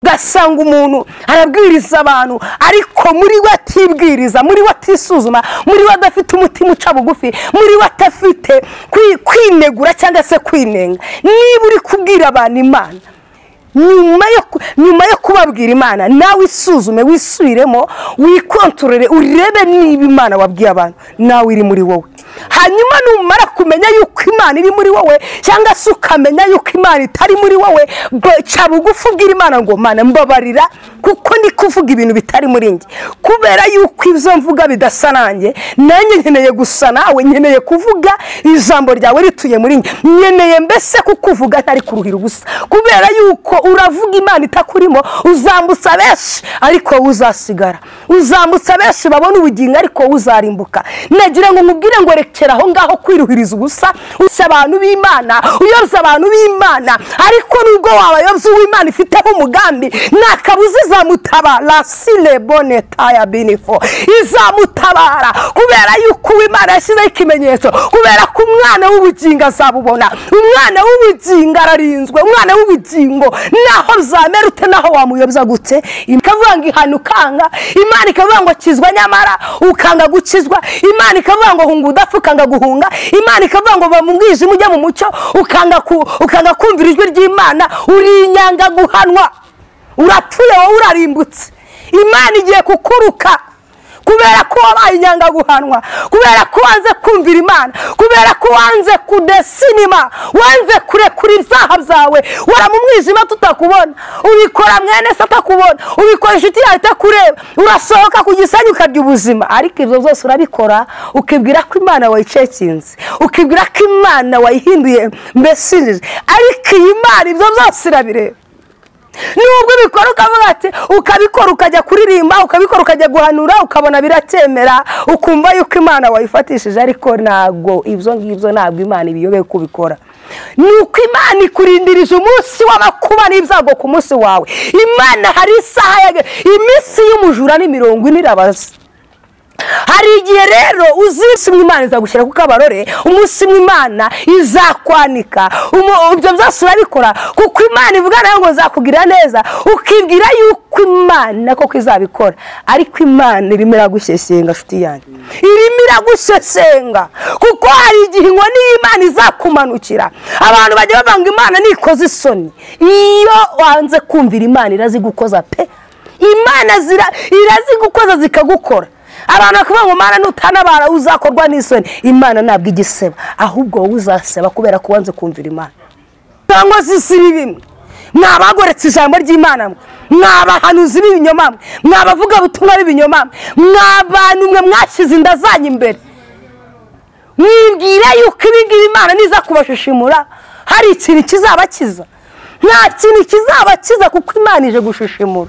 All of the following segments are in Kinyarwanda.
gasanga umuntu arabwiriza abantu ariko muri we atibwiriza, muri we atisuzuma, muri we adafite umutima uca bugufi, muri we atafite kwinegura cyangwa se kwinenga. Niba uri kubwira abantu Imana, nyuma yo kubabwira Imana, nawe isuzume, wisubiremo, wikontorore, urebe niba Imana wabwiye abantu nawe iri muri wowe. Hanyuma numara kumenya yuko Imana iri muri wowe cyangwa se ukamenya yuko Imana itari muri wowe, ca bugufi ubwira Imana ngo Mana mbabarira kuko ndi kuvuga ibintu bitari muri nge, kubera yuko ibyo mvuga bidasa nanjye, nanjye nkeneye gusa nawe, nkeneye kuvuga ijambo ryawe rituye muri nge, nkeneye mbese kukuvuga ntari kuruhira ubusa, kubera yuko uravuga Imana itakurimo, uzambutsa benshi ariko uzasigara, uzambutsa benshi babona ubugingo ariko uzarimbuka. Nagira ngo nkubwire ngo rekera aho ngaho kwiruhiriza ubusa, usa abantu b'Imana, uyoza abantu b'Imana, ariko nubwo wabayobya uw'Imana ifiteho umugambi nakabuza izamutabara. Sile boneta ya binifo izamutabara, kubera yuko uw'Imana yashyizeho ikimenyetso, kubera ko umwana w'ubugingo azabubona. Umwana w'ubugingo ararinzwe, umwana w'ubugingo naho zamera ute, naho wamuyobya gute. Ikavuga ngo ihana ukanga, Imana ikavuga ngo kizwa nyamara ukanga gukizwa, Imana ikavuga ngo hunga udapfa ukanga guhunga, Imana ikavuga ngo bamubwije mujya mu mucyo ukanga kumvira ijwi ry'Imana, uri inyanga guhanwa, urapfuye wowe urarimbutse. Imana igiye kukuruka kubera ko wabaye inyanga guhanwa, kubera ko wanze kumvira Imana, kubera ko wanze kudesinima, wanze kurekura ibyaha byawe, wara mu mwijima tutakubona, ubikora mwene se atakubona, ubikora inshuti yawe itakureba, urasohoka ku gisenyi ukarya ubuzima. Ariko ibyo byose urabikora ukibwira ko Imana wayicekinze, ukibwira ko Imana wayihinduye mbese, ariko iyi Imana ibyo byose irabireba. Nubwo bikora ukavuga ati, ukabikora ukajya kuririmba, ukabikora ukajya guhanura, ukabona biratemera, ukumva yuko Imana wayifatishije, ariko ntago ibyo ngibyo, ntabwo Imana ibiyobeye kubikora. Nuko Imana ikurindirije umunsi w'abakuba n'ibyago ku munsi wawe. Imana hari isaha iminsi y'umujura ni 40 irabaza. Hari igihe rero umunsi Imana izagushyira ku kabarore, umunsi Imana izakwanika, ibyo byose urabikora kuko Imana ivuga nayo ngo zakugirira neza, ukibwira yuko Imana koko izabikora. Ariko Imana irimo iragushesenga nshuti yanjye, irimo iragushesenga, kuko hari igihe ngo n'Imana izakumanukira. Abantu bajya bavanga Imana nikoze isoni, iyo wanze kumvira Imana irazigukoza pe. Imana irazigukoza zikagukora. Abantu bakavuga ngo Mana nutanabara uzakorwa n'isoni. Imana ntabwo igiseba, ahubwo wowe uzaseba kubera ko wanze kumvira Imana. Cyangwa zisibi bimwe mwabagoretse ijambo ry'Imana, mwabahanuzi b'ibinyoma, mwabavuga butumwa b'ibinyoma, mwabantu mwe mwashyize inda zanyu imbere, mwibwira yuko ibingibi Imana niza kubashishimura hari ikintu kizabakiza. Nta kintu kizabakiza kuko Imana ije gushishimura.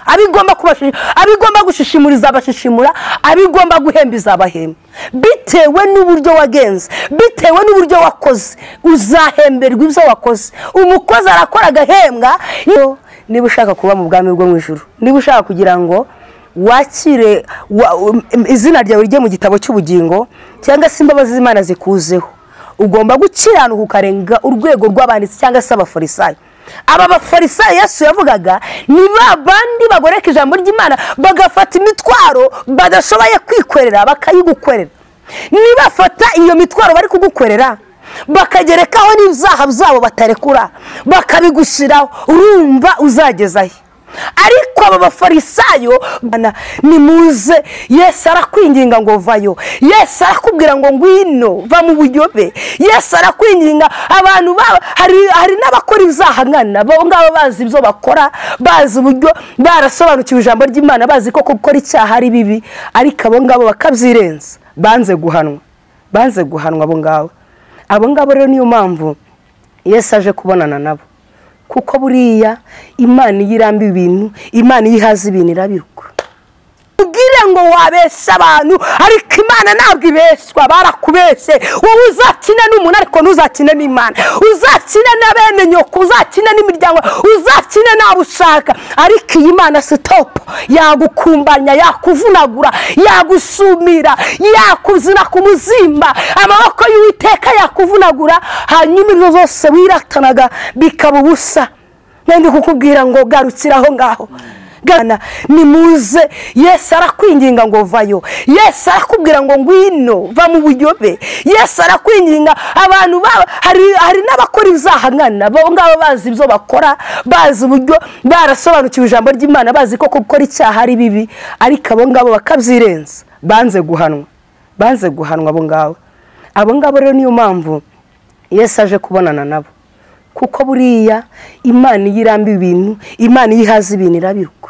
Abigomba gushishimuriza abashishimura, abigomba guhembiza abahemba. Bitewe n'uburyo wagenze, bitewe n'uburyo wakoze, uzahemberwa ibyo wakoze. Umukozi arakora agahembwa. Niba ushaka kuba mu bwami bwo mu ijuru, niba ushaka kugira ngo wakire izina ryawe rijye mu gitabo cy'ubugingo, cyangwa se imbabazi z'Imana zikuzeho, ugomba gukiranuka ukarenga urwego rw'abanditsi cyangwa se abafarisayo. Aba bafarisayo Yesu yavugaga ni babandi bagoreka ijambo ry'Imana, bagafata imitwaro badashoboye kwikorera bakayigukorera. Nibafata iyo mitwaro bari kugukorera bakagerekaho n'ibyaha byabo batarekura, bakabigushiraho, urumva uzagezahe. Ariko aba bafarisayo nimuze, Yesu arakwinginga ngo vayo, Yesu arakubwira ngo ngwino va mu buyobe, Yesu arakwinginga. Abantu hari n'abakora ibyaha nkana, bo ngabo bazi ibyo bakora, bazi uburyo, barasobanukiwe ijambo ry'Imana, bazi ko gukora icyaha ari bibi, ariko abo ngabo bakabyirenza, banze guhanwa abo ngabo rero niyo mpamvu Yesu aje kubonana nabo, kuko buriya Imana yiramba ibintu, Imana yihaza ibintu irabiruka. Ubwire ngo wabesha abantu, ariko Imana ntabwo ibeshwa, barakubeshe. Wowe uzakina n'umuntu ariko ntuzakine n'Imana, uzakina na bene nyoko, uzakina n'imiryango, uzakina n'abo ushaka. Ariko iyi Imana stop, yagukumbanya, yakuvunagura, yagusumira, yakuzina ku muzimba, amaboko y'Uwiteka yakuvunagura, hanyuma ibyo zose wiratanaga bikaba ubusa. ndi kukubwira ngo garukira aho ngaho gana nimuze. Yesu arakwinginga ngo vayo. Yesu arakubwira ngo ngwino va mu buyobe. Yesu arakwinginga. Abantu hari n'abakora ibyaha nkana bo ngabo bazi ibyo bakora, bazi uburyo barasobanukiwe ijambo ry'Imana, bazi ko gukora icyaha ari bibi, ariko abo ngabo bakabyirenza, banze guhanwa abo ngabo rero niyo mpamvu Yesu aje kubonana nabo, kuko buriya Imana yiramba ibintu, Imana yihaza ibintu irabiruka.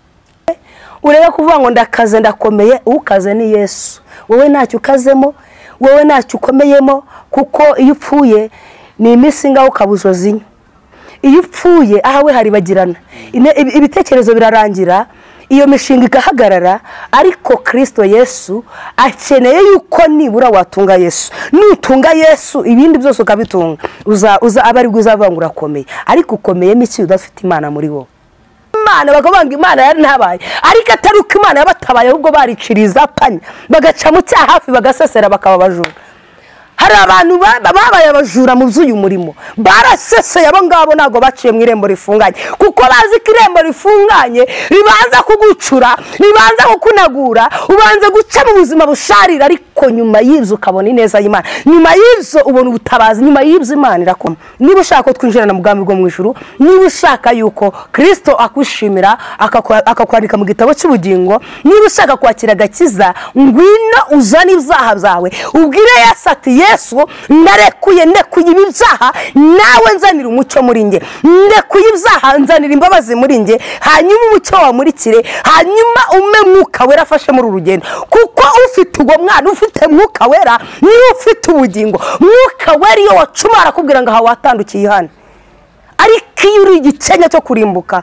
Urebe kuvuga ngo ndakaze ndakomeye, ukaze ni Yesu. Wowe ntacyo ukazemo, wowe ntacyo ukomeyemo, kuko iyo upfuye ni iminsi ngaho ukabuzozinya. Iyo upfuye ahawe haribagirana, ibitekerezo birarangira, iyo mishinga igahagarara. Ariko Kristo Yesu akeneye yuko nibura watunga Yesu. Nutunga Yesu ibindi byose ukabitunga, uza abari uzavuga ngo urakomeye. Ariko ukomeyemo iki udafite Imana muri wowe? Imana bakabanga Imana yari ntabaye, ariko atari uko Imana yabatabaye, ahubwo bariciriza panya bagaca mu cyaha hafi bagasesera bakaba bajura. Hari abantu babaye abajura mu by'uyu murimo, baraseseye. Abo ngabo ntago baciye mu irembo rifunganye, kuko bazi ko irembo rifunganye ribanza kugucura, ribanza kukunagura, ubanza guca mu buzima busharira. Ariko nyuma y'ibyo ukabona ineza y'Imana, nyuma y'ibyo ubona ubutabazi, nyuma y'ibyo Imana irakoma. Niba ushaka ko twinjirana mu bwami bwo mu ijuru, niba ushaka yuko Kristo akwishimira akakwandika mu gitabo cy'ubugingo, niba ushaka kwakira agakiza, ngwino uzane ibyaha byawe, ubwire Yesu ati Yesu ndekuye ibyaha, nawe nzanira umucyo muri nge. Ndekuye ibyaha, nzanira imbabazi muri nge, hanyuma umucyo wamurikire, hanyuma ume Mwuka Wera afashe muri urugendo. Kuko ufite uwo mwana, ufite Mwuka Wera, niwe ufite ubugingo. Mwuka Wera iyo wacuma arakubwira ngo aha watandukiye hano, ariko iyo uri igikenya cyo kurimbuka.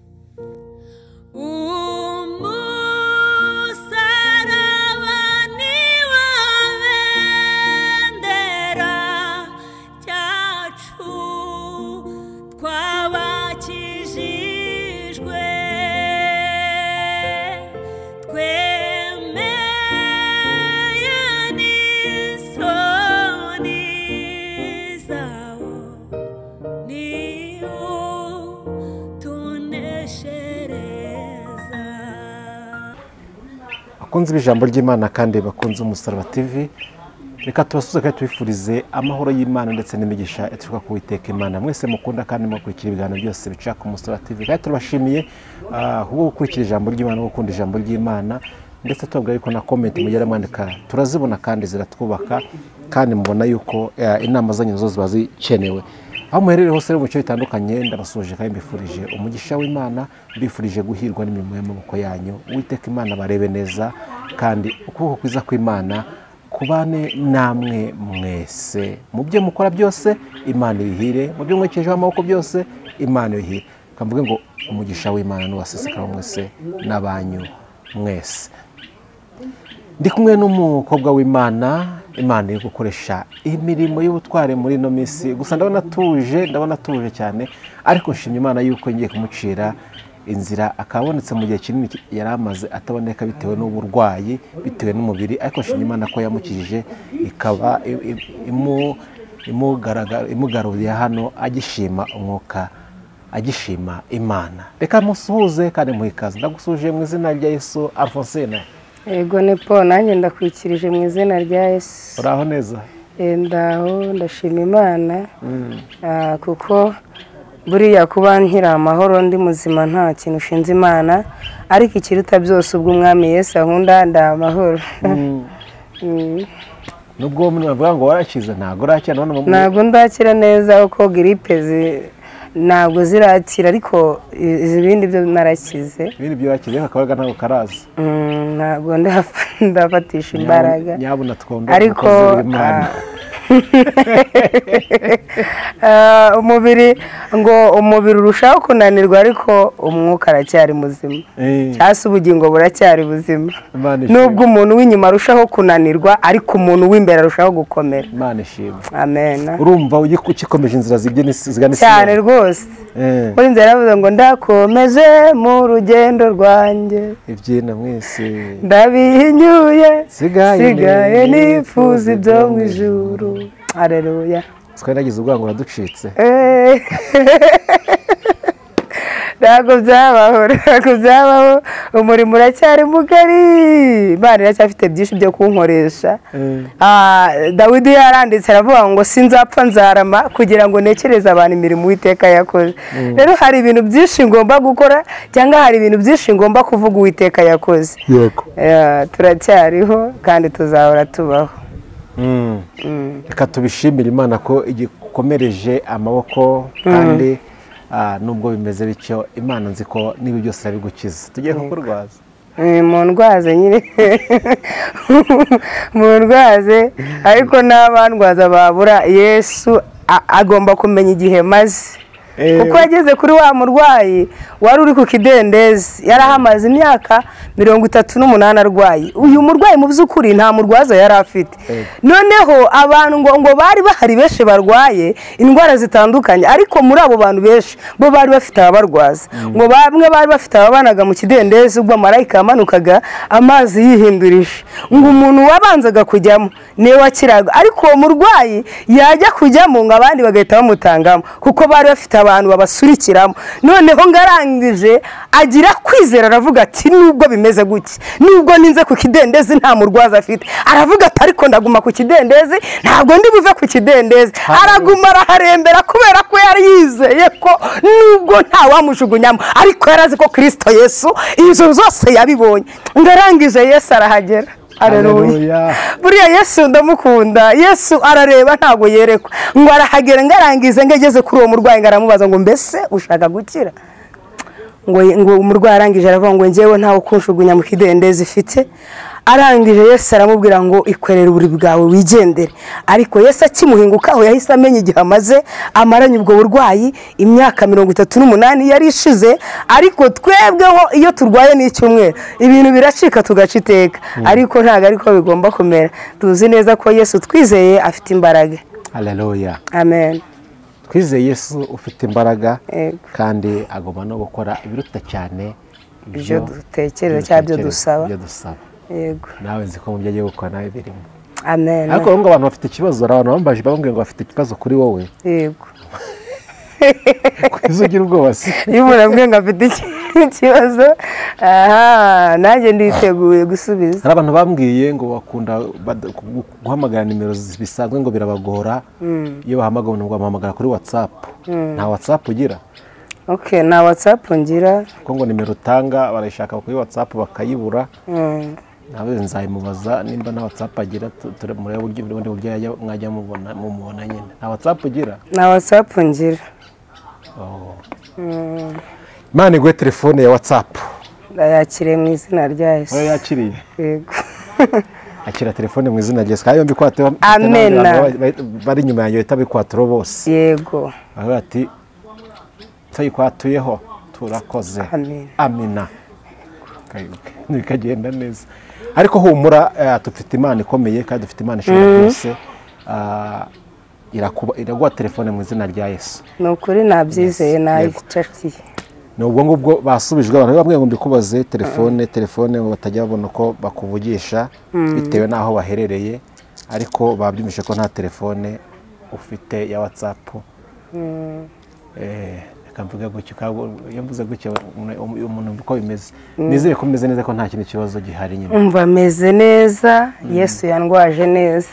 Bakunze ijambo ry'Imana kandi bakunze Umusaraba TV, reka tubasuze kandi tubifurize amahoro y'Imana ndetse n'imigisha ituruka ku Uwiteka Imana. Mwese mukunda kandi mukurikira ibiganiro byose bica ku Umusaraba TV, kandi turabashimiye ahubwo gukurikira ijambo ry'Imana, gukunda ijambo ry'Imana, ndetse tubabwira yuko na comment mugera mwandika turazibona kandi ziratwubaka, kandi mubona yuko inama zanyu zo ziba zikenewe. Aho muherereye hose mu bice bitandukanye, ndabasuje kandi mbifurije umugisha w'Imana, mbifurije guhirwa n'imirimo y'amaboko yanyu. Uwiteka Imana barebe neza, kandi ukuboko kwiza kw'Imana kubane namwe mwese. Mu byo mukora byose Imana ibihire, mu byo mwekejeho amaboko byose Imana ibihire. Kamvuge ngo umugisha w'Imana n'uwasesekara mwese n'abanyu mwese. Ndi kumwe n'umukobwa w'Imana, Imana yo gukoresha imirimo y'ubutware muri no minsi. Gusa ndabona tuje cyane, ariko nshimye Imana yuko ngiye kumucira inzira akabonetse mu gihe kinini yaramaze ataboneka bitewe n'uburwayi, bitewe n'umubiri. Ariko nshimye Imana ko yamukijije, ikaba imugaruriye hano agishima umwuka, agishima Imana. Reka musuhuze kandi muhikaze. Ndagusuje mu izina rya Yesu. Alphonsine. Yego ni Paul, nanjye ndakwikirije mu izina rya Yesu. Uraho neza? Ndaho ndashima Imana, kuko buriya kuba nkira amahoro ndi muzima nta kintu ushinze Imana, ariko ikiruta byose ubwo Umwami Yesu ankunda nda amahoro. Nubwo umuntu bavuga ngo warakize, ntabwo ndakira neza, uko gripe ntabwo zirakira, ariko ibindi byo narakize. Ibindi byo wakize akabaga ntabwo karaza. Ntabwo ndafatisha imbaraga, nyabuna twonda ariko umubiri urushaho kunanirwa, ariko umwuka aracyari muzima, cyangwa ubugingo buracyari buzima. Nubwo umuntu w'inyuma arushaho kunanirwa, ariko umuntu w'imbere arushaho gukomera. Imana ishimwe. Amen. Urumva ukikomeje inzira zigana isi cyane rwose. Muri nzira yavuze ngo ndakomeje mu rugendo rwanjye, ibyina mwese ndabihinyuye, sigaye nifuza ibyo mu ijuru. Haleluya. Twaragize ubwango raducitse. ntabwo byabaho umurimo uracyari mugari Imana iracyafite byinshi byo kunkoresha Dawidi yaranditse aravuga ngo sinzapfa nzarama kugira ngo nekereze abantu imirimo Uwiteka yakoze rero hari ibintu byinshi ngomba gukora cyangwa hari ibintu byinshi ngomba kuvuga Uwiteka yakoze yego turacyariho kandi tuzahora tubaho reka tubishimire Imana ko igikomereje amaboko kandi nubwo bimeze bityo Imana nzi ko niba byose abigukiza tugiye kukurwaza mu ndwaze nyine mu ndwaze ariko n'abandwaza babura Yesu agomba kumenya igihe maze kuko yageze kuri wa murwayi wari uri ku kidendezi yarahamaze imyaka 38 arwaye uyu murwayi mu by'ukuri nta murwaza yari afite noneho abantu ngo bari bahari benshi barwaye indwara zitandukanye ariko muri abo bantu benshi bo bari bafite abarwaza ngo bamwe bari bafite ababanaga mu kidendezi ubwo marayika yamanukaga amazi yihindurije ngo umuntu wabanzaga kujyamo niwe wakiraga ariko uwo murwayi yajya kujyamo ngo abandi bagahita bamutangamo kuko bari bafite abantu babasurikiramo noneho ngarangije agira kwizera aravuga ati nubwo bimeze gutya nubwo ninze ku kidendezi nta murwaza afite aravuga ati ariko ndaguma ku kidendezi ntabwo ndi buve ku kidendezi araguma araharembera kubera ko yari yizeye ko nubwo nta wamujugunyamo ariko yarazi ko Kristo Yesu izo zose yabibonye ngarangije Yesu arahagera Haleluya buriya Yesu ndamukunda Yesu arareba ntago yerekwa ngo arahagera ngarangize ngegeze kuri uwo murwayi ngaramubaza ngo mbese ushaka gukira ngo umurwayi arangije aravuga ngo ngewe ntawo kunshugunya mu kidendezi ifite arangije Yesu aramubwira ngo ikwerere uburi bwawe wigendere ariko Yesu akimuhingukaho yahise amenya igihe amaze amaranye ubwo burwayi imyaka 38 yari ishize ariko twebweho iyo turwaye n'icyumweru ibintu biracika tugaca iteka ariko ntago ariko bigomba kumera tuzi neza ko Yesu twizeye afite imbaraga Haleluya amen twizeye Yesu ufite imbaraga kandi agomba no gukora ibiruta cyane ibyo dutekereza cyabyo dusaba yego nawe nzi ko mu byo agiye gukora nawe birimo amen ariko ngo abantu bafite ikibazo abantu bambaje bambwiye ngo bafite ikibazo kuri wowe yego kwizugira ubwoba si iyo murambwe ngo afite ikibazo nanjye nditeguye gusubiza hari abantu bambwiye ngo bakunda guhamagara nimero bisanzwe ngo birabagora iyo bahamagara ngo bahamagara kuri WhatsApp nta WhatsApp ugira nta WhatsApp ngira kuko ngo nimero utanga barayishaka kuri WhatsApp bakayibura nawe nzayimubaza nimba na WhatsApp agira turemure ubundi buryo mwajya mubona nyine nta WhatsApp ugira nta WhatsApp ngira Imana iguhe telefone ya WhatsApp yakire mu izina rya Yesu yakiriye yego akira telefone mu izina rya Yesu kandi mbikwateho amen bari nyuma yanjye bitabikwaturo bose yego aho ati tuyikwatuyeho turakoze amina nikagenda neza ariko humura dufite Imana ikomeye kandi dufite Imana ishobora byose iraguha telefone mu izina rya Yesu nukuri nabyizeye nayicakiye nubwo ngubwo basubijwe abantu bamwe ngo mbikubaze telefone batajya babona ko bakuvugisha bitewe naho baherereye ariko babyumishe ko nta telefone ufite ya WhatsApp kamvuga gutyo yamvuze gutyo umuntu uko bimeze nizeye ko bimeze neza ko nta kintu kibazo gihari nyine umva meze neza Yesu yandwaje neza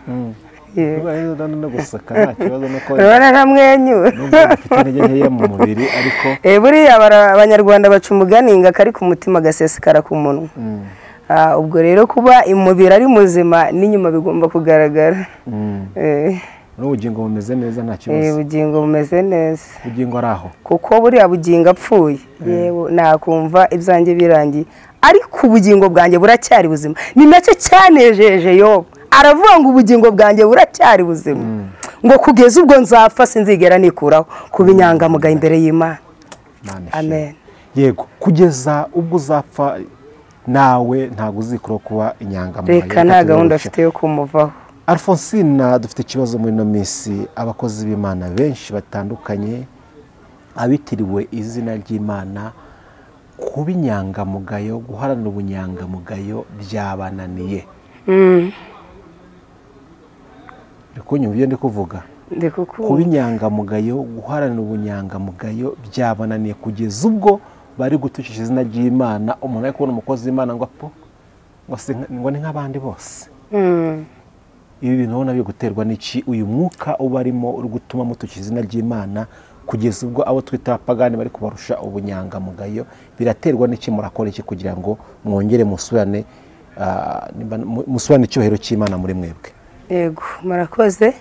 no gusaka nta kibazo nuko urabona nkamwenyura ufite intege nkeya mu mubiri ariko buriya abanyarwanda baca umugani ngo akari ku mutima gasesekara ku munwa ubwo rero kuba umubiri ari muzima n'inyuma bigomba kugaragara n'ubugingo bumeze neza nta kibazo ubugingo bumeze neza ubugingo araho kuko buriya bugingo apfuye yewe nakumva ibyanjye birangiye ariko ubugingo bwanjye buracyari buzima ni nacyo cyanejeje Yobu aravuga ngo ubugingo bwanjye buracyari buzima ngo kugeza ubwo nzapfa sinzigera nikuraho kuba inyangamugayo imbere y'Imana amen yego kugeza ubwo uzapfa nawe ntabwo uzikuraho kuba inyangamugayo reka nta gahunda afite yo kumuvaho Alphonsine dufite ikibazo muri no minsi abakozi b'Imana benshi batandukanye abitiriwe izina ry'Imana kuba inyangamugayo guharanira ubunyangamugayo byabananiye kunyumva ibyo ndi kuvuga kuba inyangamugayo, guharanira ubunyangamugayo byabananiye kugeza ubwo bari gutukisha izina ry'Imana. Umuntu ari kubona umukozi w'Imana ngo ni nk'abandi bose. Ibi bintu ubona byo guterwa n'iki? Uyu mwuka uba arimo uri gutuma mutukisha izina ry'Imana kugeza ubwo abo twita abapagani bari kubarusha ubunyangamugayo. Biraterwa n'iki? Murakora iki kugira ngo mwongere musubirane icyubahiro cy'Imana muri mwebwe? Yego, murakoze.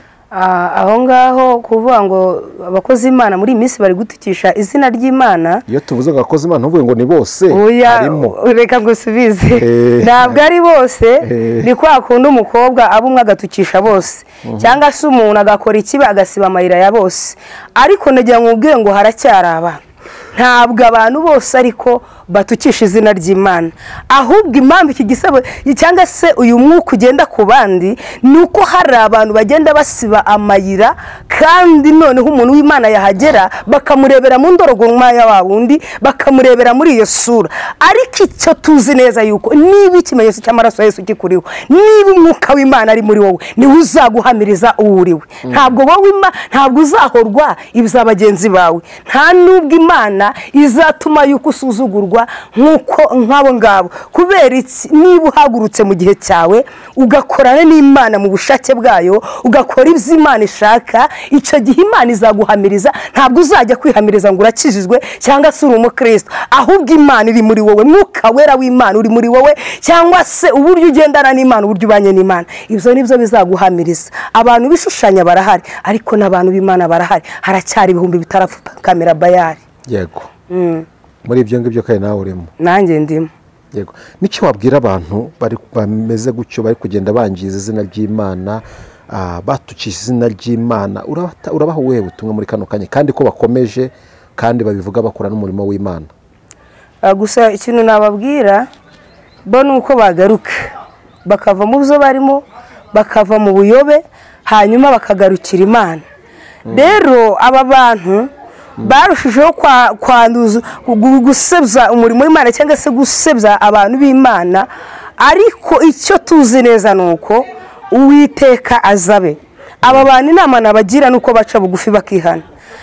Aho ngaho kuvuga ngo abakozi Imana muri minsi bari gutukisha izina ry'Imana. Iyo tuvuze abakozi Imana uvuge ngo ni bose, harimo reka ngusubize. Ntabwo ari bose, ni kwa kundi umukobwa abumwe agatukisha bose, cyangwa se umuntu agakora ikibi agasiba amayira ya bose. Ariko nagira ngo ubwire ngo haracyari abantu. Ntabwo abantu bose ariko batukisha izina ry'Imana, ahubwo impamvu iki gisabo cyangwa se uyu mwuka ugenda ku bandi nuko hari abantu bagenda basiba amayira, kandi noneho umuntu w'Imana yahagera bakamurebera mu ndorogoma ya wundi, bakamurebera muri iyo sura. Ariko icyo tuzi neza yuko niba ikimenyetso cy'amaraso Yesu kikuriho, niba umwuka w'Imana ari muri wowe, niwe uzaguhamiriza uwuriwe. Ntabwo wowe ntabwo uzahorwa ibya bagenzi bawe, nta nubwo Imana izatuma yuko usuzugurwa nk'abo ngabo. Kubera niba uhagurutse mu gihe cyawe ugakorana n'Imana mu bushake bwayo, ugakora ibyo Imana ishaka, icyo gihe Imana izaguhamiriza. Ntabwo uzajya kwihamiriza ngo urakijijwe cyangwa se uri umukristo, ahubwo Imana iri muri wowe, mwuka wera w'Imana uri muri wowe, cyangwa se uburyo ugendana n'Imana, uburyo ubanye n'Imana. Ibyo nibyo bizaguhamiriza. Abantu bishushanya barahari, ariko n'abantu b'Imana barahari. Haracyari ibihumbi bitarapfukamira Bayali. Yego. Muri ibyo ngibyo kandi nawe urimo? Nanjye ndimo. Yego. Niki wabwira abantu bameze gutyo bari kugenda bangiza izina ry'Imana, batukisha izina ry'Imana? Urabaho wewe butumwa muri kano kanya, kandi ko bakomeje kandi babivuga bakora n'umurimo w'Imana? Gusa ikintu nababwira bo nuko bagaruka bakava mu byo barimo, bakava mu buyobe, hanyuma bakagarukira Imana. Rero aba bantu barushijeho kwanduza gusebya umurimo w'Imana cyangwa se gusebya abantu b'Imana. Ariko icyo tuzi neza nuko Uwiteka azabe. Aba bantu inama nabagira nuko baca bugufi bakihana.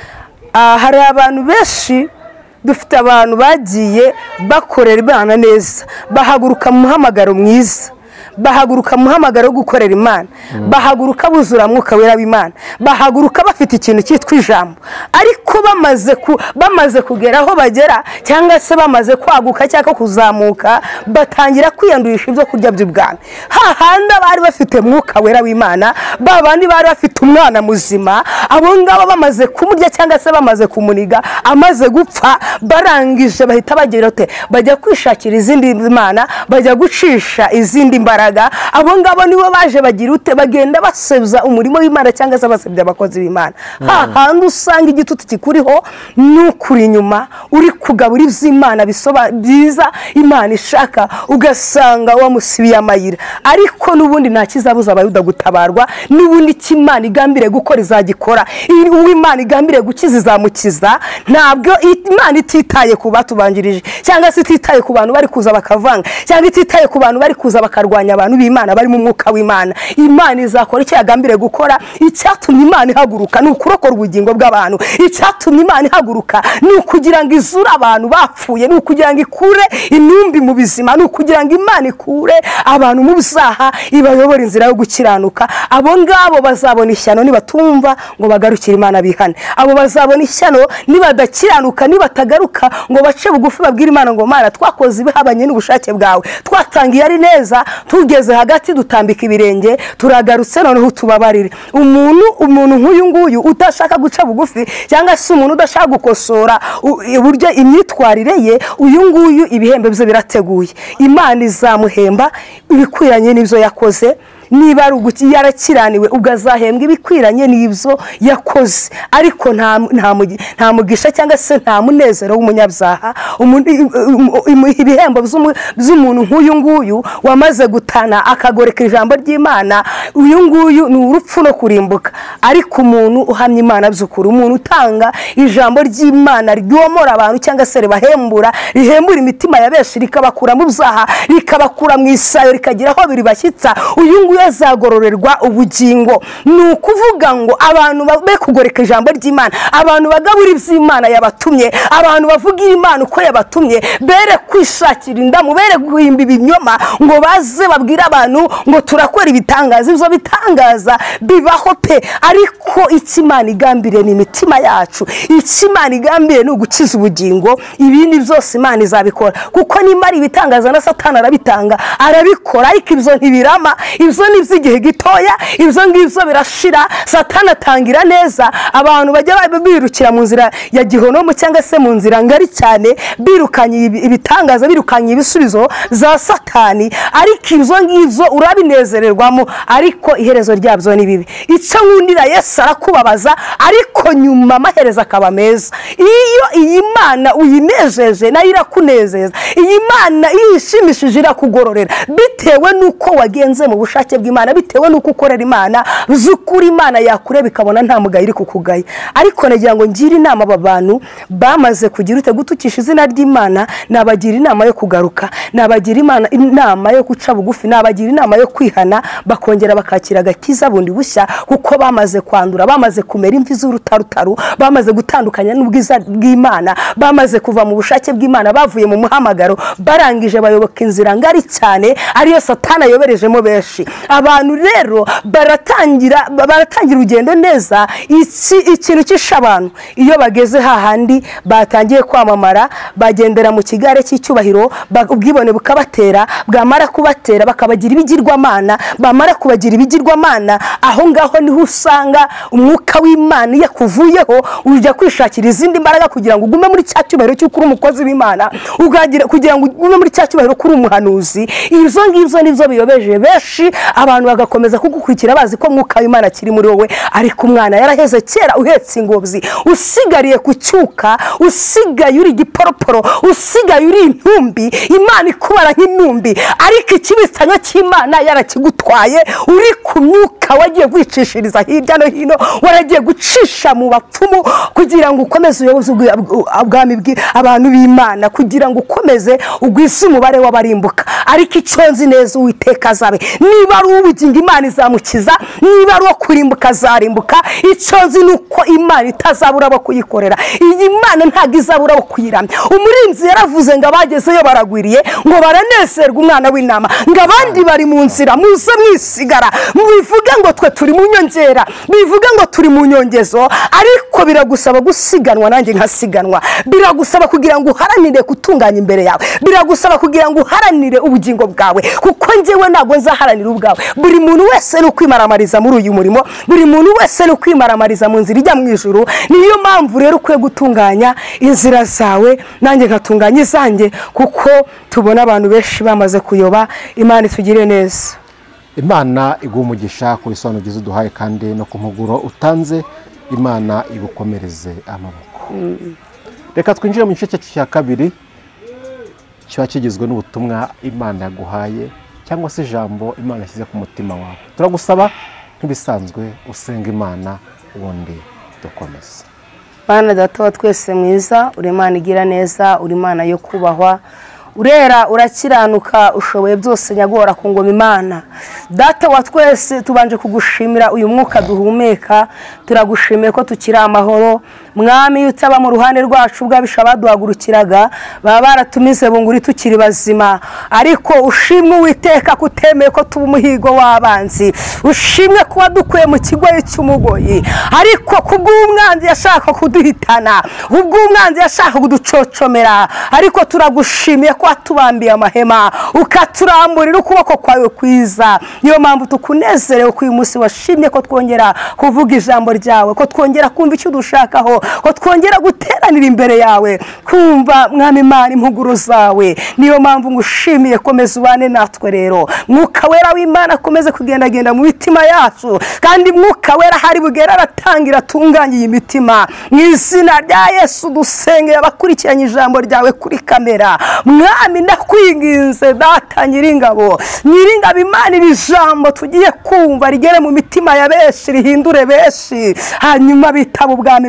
Hari abantu benshi, dufite abantu bagiye bakorera Imana neza, bahaguruka mu muhamagaro mwiza, bahaguruka muhamagaro wo gukorera Imana, bahaguruka buzura mwuka wera w'Imana, bahaguruka bafite ikintu cyitwa ijambo. Ariko bamaze kugera aho bagera, cyangwa se bamaze kwaguka cyangwa kuzamuka, batangira kwiyandurisha ibyo kurya by'ubwami. Hahandi bari bafite mwuka wera w'Imana, babandi bari bafite umwana muzima, abo ngabo bamaze kumurya cyangwa se bamaze kumuniga, amaze gupfa, barangije bahita bagira ute, bajya kwishakira izindi Imana, bajya gucisha izindi mbaraga. Abo ngabo nibo baje bagira ute, bagenda basebya umurimo w'Imana cyangwa se basebya abakozi b'Imana. Hahandi usanga igitutu kikuriho n'ukuri inyuma, uri kugabura iby'Imana byiza Imana ishaka, ugasanga wamusibiye amayira. Ariko n'ubundi nta kizabuza abayuda gutabarwa, n'ubundi cy'Imana igambire gukora izagikora, uw'Imana igambire gukiza izamukiza. Ntabwo Imana ititaye ku batubanjirije, cyangwa se ititaye ku bantu bari kuza bakavanga, cyangwa ititaye ku bantu bari kuza bakarwanya abantu b'Imana bari mu mwuka w'Imana. Imana izakora icyo yagambire gukora. Icyatumye Imana ihaguruka ni ukurokora ubugingo bw'abantu. Icyatumye Imana ihaguruka ni ukugira ngo izure abantu bapfuye, ni ukugira ngo ikure intumbi mu bizima, ni ukugira ngo Imana ikure abantu mu byaha, ibayobora inzira yo gukiranuka. Abo ngabo bazabona ishyano nibatumva ngo bagarukire Imana bihane. Abo bazabona ishyano nibadakiranuka, nibatagaruka ngo bace bugufi babwire Imana ngo Mana twakoze ibihabanye n'ubushake bwawe, twatangiye ari neza, tugeze hagati dutambika ibirenge, turagarutse noneho tubabarire. Umuntu nk'uyu nguyu utashaka guca bugufi, cyangwa se umuntu udashaka gukosora uburyo imyitwarire ye, uyu nguyu ibihembe bye birateguye. Imana izamuhemba ibikwiranye n'ibyo yakoze. Niba yarakiraniwe ugazahembwa ibikwiranye n'ibyo yakoze. Ariko nta mugisha cyangwa se nta munezero w'umunyabyaha, ibihembo by'umuntu nk'uyu nguyu wamaze gutana akagoreka ijambo ry'Imana. Uyu nguyu ni urupfu no kurimbuka. Ariko umuntu uhamya Imana by'ukuri, umuntu utanga ijambo ry'Imana ryomora abantu cyangwa se ribahembura, rihembura imitima ya benshi, rikabakura mu byaha, rikabakura mu isayo, rikagira aho biribashyitsa, uyu nguyu nguyu azagororerwa ubugingo. Ni ukuvuga ngo abantu be kugoreka ijambo ry'Imana, abantu bagabura iby'Imana yabatumye, abantu bavuga Imana uko yabatumye, bere kwishakira indamu, bere guhimba ibinyoma ngo baze babwira abantu ngo turakora ibitangaza. Ibyo bitangaza bibaho pe, ariko icyo Imana igambiriye ni imitima yacu. Icyo Imana igambiriye ni ugukiza ubugingo, ibindi byose Imana izabikora, kuko nimara ibitangaza na Satani arabitanga arabikora, ariko ibyo ntibirama, ibyo ni iby'igihe gitoya, ibyo ngibyo birashira. Satani atangira neza, abantu bajya birukira mu nzira ya gihonomo cyangwa se mu nzira ngari cyane, birukanye ibitangaza, birukanye ibisubizo za Satani, ariko ibyo ngibyo urabinezererwamo, ariko iherezo ryabyo ni bibi. Icyo nkundira Yesu arakubabaza, ariko nyuma amaherezo akaba meza. Iyo iyi Mana uyinejeje nayo irakunezeza. Iyi Mana iyo ishimishije irakugororera, bitewe nuko wagenze mu bushake bw'Imana, bitewe nuko ukorera Imana, zukuri Imana yakureba ikabona nta mugayi iri kukugaya. Ariko nagira ngo ngire inama aba bantu bamaze kugira ute gutukisha izina ry'Imana, nabagira inama yo kugaruka, nabagira inama yo guca bugufi, nabagira inama yo kwihana, bakongera bakakira agakiza bundi bushya, kuko bamaze kwandura, bamaze kumera imvi z'urutarutaru, bamaze gutandukanya n'ubwiza bw'Imana, bamaze kuva mu bushake bw'Imana, bavuye mu muhamagaro, barangije bayoboka inzira ngari cyane ariyo Satani ayoberejemo benshi. Abantu rero baratangira urugendo neza. Ikintu cyisha abantu iyo bageze hahandi batangiye kwamamara, bagendera mu kigare cy'icyubahiro, ubwibone bukabatera, bwamara kubatera bakabagira ibigirwamana, bamara kubagira ibigirwamana, aho ngaho niho usanga umwuka w'Imana yakuvuyeho, ujya kwishakira izindi mbaraga kugira ngo ugume muri cya cyubahiro cy'uko uri umukozi w'Imana, kugira ngo ugume muri cya cyubahiro kuri umuhanuzi. Ibyo ngibyo nibyo biyobeje benshi, abantu bagakomeza kugukurikira bazi ko umwuka w'Imana kiri muri wowe, ariko umwana yaraheze kera uhetse ingobyi, usigariye kucyuka, usigaye uri giporoporo, usigaye uri intumbi, Imana ikubara nk'intumbi, ariko ikibisanyo cy'Imana yarakigutwaye, uri ku myuka wagiye kwicishiriza hirya no hino, waragiye gucisha mu bapfumu kugira ngo ukomeze uyoboze ubwami bw'abantu b'Imana, kugira ngo ukomeze ugwise umubare w'abarimbuka. Ariko icyo nzi neza Uwiteka azabe, niba ari ubugingo Imana izamukiza, niba ari uwo kurimbuka azarimbuka. Icyo nzi nuko Imana itazabura abo kuyikorera, iyi Mana ntabwo izabura abo kuyiramya. Umurinzi yaravuze ngo abagezeyo baragwiriye, ngo baranezerwa umwana w'intama, ngo abandi bari mu nzira muze mwisigara, bivuga ngo twe turi mu nyongera, bivuga ngo turi mu nyongezo, ariko biragusaba gusiganwa nanjye nkasiganwa, biragusaba kugira ngo uharanire gutunganya imbere yawe, biragusaba kugira ngo uharanire ubugingo bwawe, kuko njyewe ntabwo nzaharanira ubwawe. Buri muntu wese ni ukwimaramariza muri uyu murimo, buri muntu wese ni ukwimaramariza mu nzira ijya mu ijuru. Niyo mpamvu rero ukwiye gutunganya inzira zawe, nanjye nkatunganya izanjye, kuko tubona abantu benshi bamaze kuyoba. Imana itugire neza. Imana iguha umugisha ku bisobanuro byiza uduhaye, kandi no ku mpuguro utanze, Imana igukomereze amaboko. Reka twinjire mu gice cya kabiri kiba kigizwe n'ubutumwa Imana yaguhaye, cyangwa se ijambo Imana yashyize ku mutima wawe. Turagusaba nk'ibisanzwe usenga Imana, ubundi dukomeze. Bana data wa twese mwiza, uri Imana igira neza, uri Imana yo kubahwa, urera, urakiranuka, ushoboye byose, nyagora ku ngoma Imana. Data wa twese tubanje kugushimira uyu mwuka duhumeka, turagushimiye ko tukiri amahoro. Mwami utaba mu ruhande rwacu bwabisha baduhagurukiraga, baba baratumize bunguri tukiri bazima, ariko ushimwe Uwiteka kutemeye ko tuba umuhigo w'abanzi, ushimwe kuba dukuye mu kigoyi cy'umugoyi, ariko kubw'umwanzi yashaka kuduhitana, ubw'umwanzi yashaka kuducocomera, ariko turagushimiye ko watubambiye amahema, ukaturamburira ukuboko kwawe kwiza. Niyo mpamvu tukunezerewe ko uyu munsi washimye ko twongera kuvuga ijambo ryawe, ko twongera kumva icyo dushakaho, ko twongera guteranira imbere yawe, kumva Mwami Imana impuguro zawe. Niyo mpamvu ngushimiye, komeza ubane natwe rero. Mwuka wera w'Imana akomeze kugendagenda mu mitima yacu, kandi Mwuka wera hari bugera aratangira atunganya iyi mitima. Mu izina rya Yesu dusengeye abakurikiranye ijambo ryawe kuri kamera. Mwami ndakwinginze Data Nyiringabo, Imana, iri jambo tugiye kumva rigere mu mitima ya benshi, rihindure benshi, hanyuma bitaba ubwami bwawe,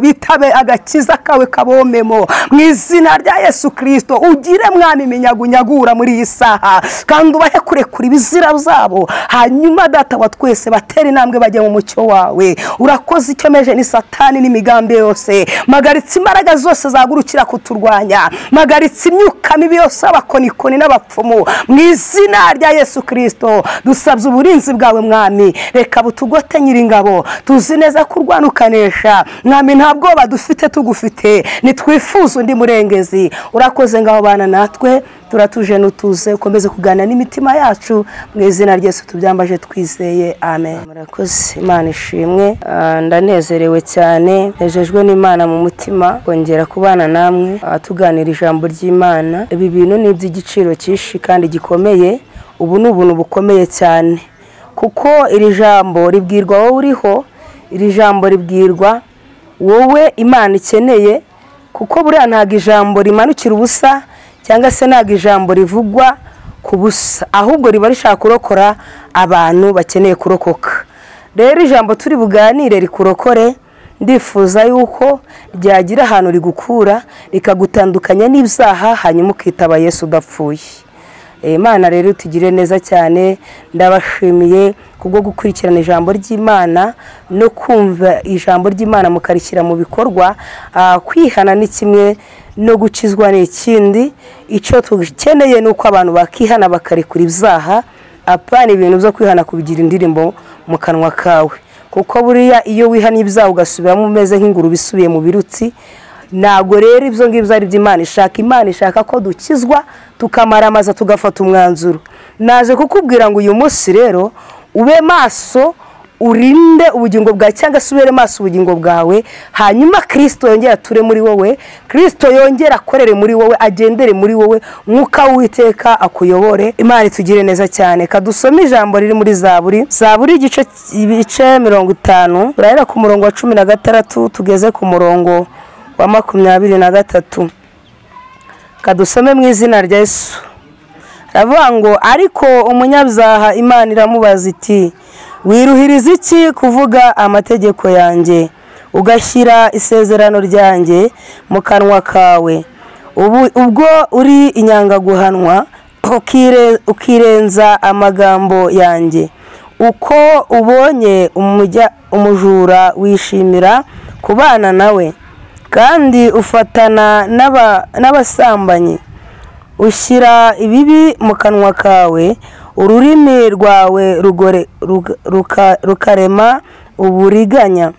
bitabe agakiza kawe kabomemo mu izina rya Yesu Kristo. Ugire mwami iminyagunyagura muri iyi saha kandi ubahe kurekura ibizira zabo, hanyuma data wa twese batera intambwe bajya mu mucyo wawe. Urakoze icyomeje ni Satani n'imigambi yose, magaritse imbaraga zose zagurukira kuturwanya, magaritse imyuka mibi yose abakonikoni n'abapfumu mu izina rya Yesu Kristo. Dusabye uburinzi bwawe mwami, reka butugote nyiringabo, tuzi neza kurwanukanesha mwami, ntabwo badufite tugufite, nitwifuza undi murengezi. Urakoze ngaho bana natwe, turatuje nutuze, ukomeze kugana n'imitima yacu mu izina rya Yesu tubyambaje twizeye, amen. Murakoze, Imana ishimwe. Ndanezerewe cyane, nejejwe n'Imana mu mutima kongera kubana namwe tuganira ijambo ry'Imana. Ibi bintu ni iby'igiciro cyinshi kandi gikomeye, ubu ni ubuntu bukomeye cyane, kuko iri jambo ribwirwa wowe uriho, iri jambo ribwirwa wowe Imana ikeneye, kuko buriya ntago ijambo rimanukira ubusa cyangwa se ntago ijambo rivugwa ku busa, ahubwo riba rishaka kurokora abantu bakeneye kurokoka. Rero ijambo turi buganire rikurokore, ndifuza yuko ryagira ahantu rigukura rikagutandukanya n'ibyaha, hanyuma ukitaba Yesu udapfuye. Imana rero tugire neza cyane, ndabashimiye kubwo gukurikirana ijambo ry'Imana no kumva ijambo ry'Imana mukarishyira mu bikorwa. Kwihana ni kimwe no gukizwa ni ikindi. Icyo tukeneye ni uko abantu bakihana bakarekura ibyaha, apana ibintu byo kwihana kubigira indirimbo mu kanwa kawe, kuko buriya iyo wihana ibyaha ugasubiramo umeze nk'ingurube isubiye mu birutsi, ntago rero ibyo ngibyo ari by'Imana ishaka. Imana ishaka ko dukizwa tukamara amaza tugafata umwanzuro. Naje kukubwira ngo uyu munsi rero ube maso, urinde ubugingo bwawe cyangwa se ubere maso ubugingo bwawe, hanyuma Kristo yongera ature muri wowe, Kristo yongera akorere muri wowe, agendere muri wowe, mwuka w'Uwiteka akuyobore. Imana itugire neza cyane. Kadusome ijambo riri muri Zaburi igice 50, turahera ku murongo wa 16 tugeze ku murongo wa 23. Kadusome mu izina rya Yesu. Aravuga ngo, ariko umunyabyaha Imana iramubaza iti, wiruhiriza iki kuvuga amategeko yanjye, ugashyira isezerano ryanjye mu kanwa kawe? Ubwo uri inyangaguhanwa ukirenza amagambo yanjye, uko ubonye umujura wishimira kubana nawe, kandi ufatana n'abasambanyi, ushyira ibibi mu kanwa kawe, ururimi rwawe rukarema uburiganya,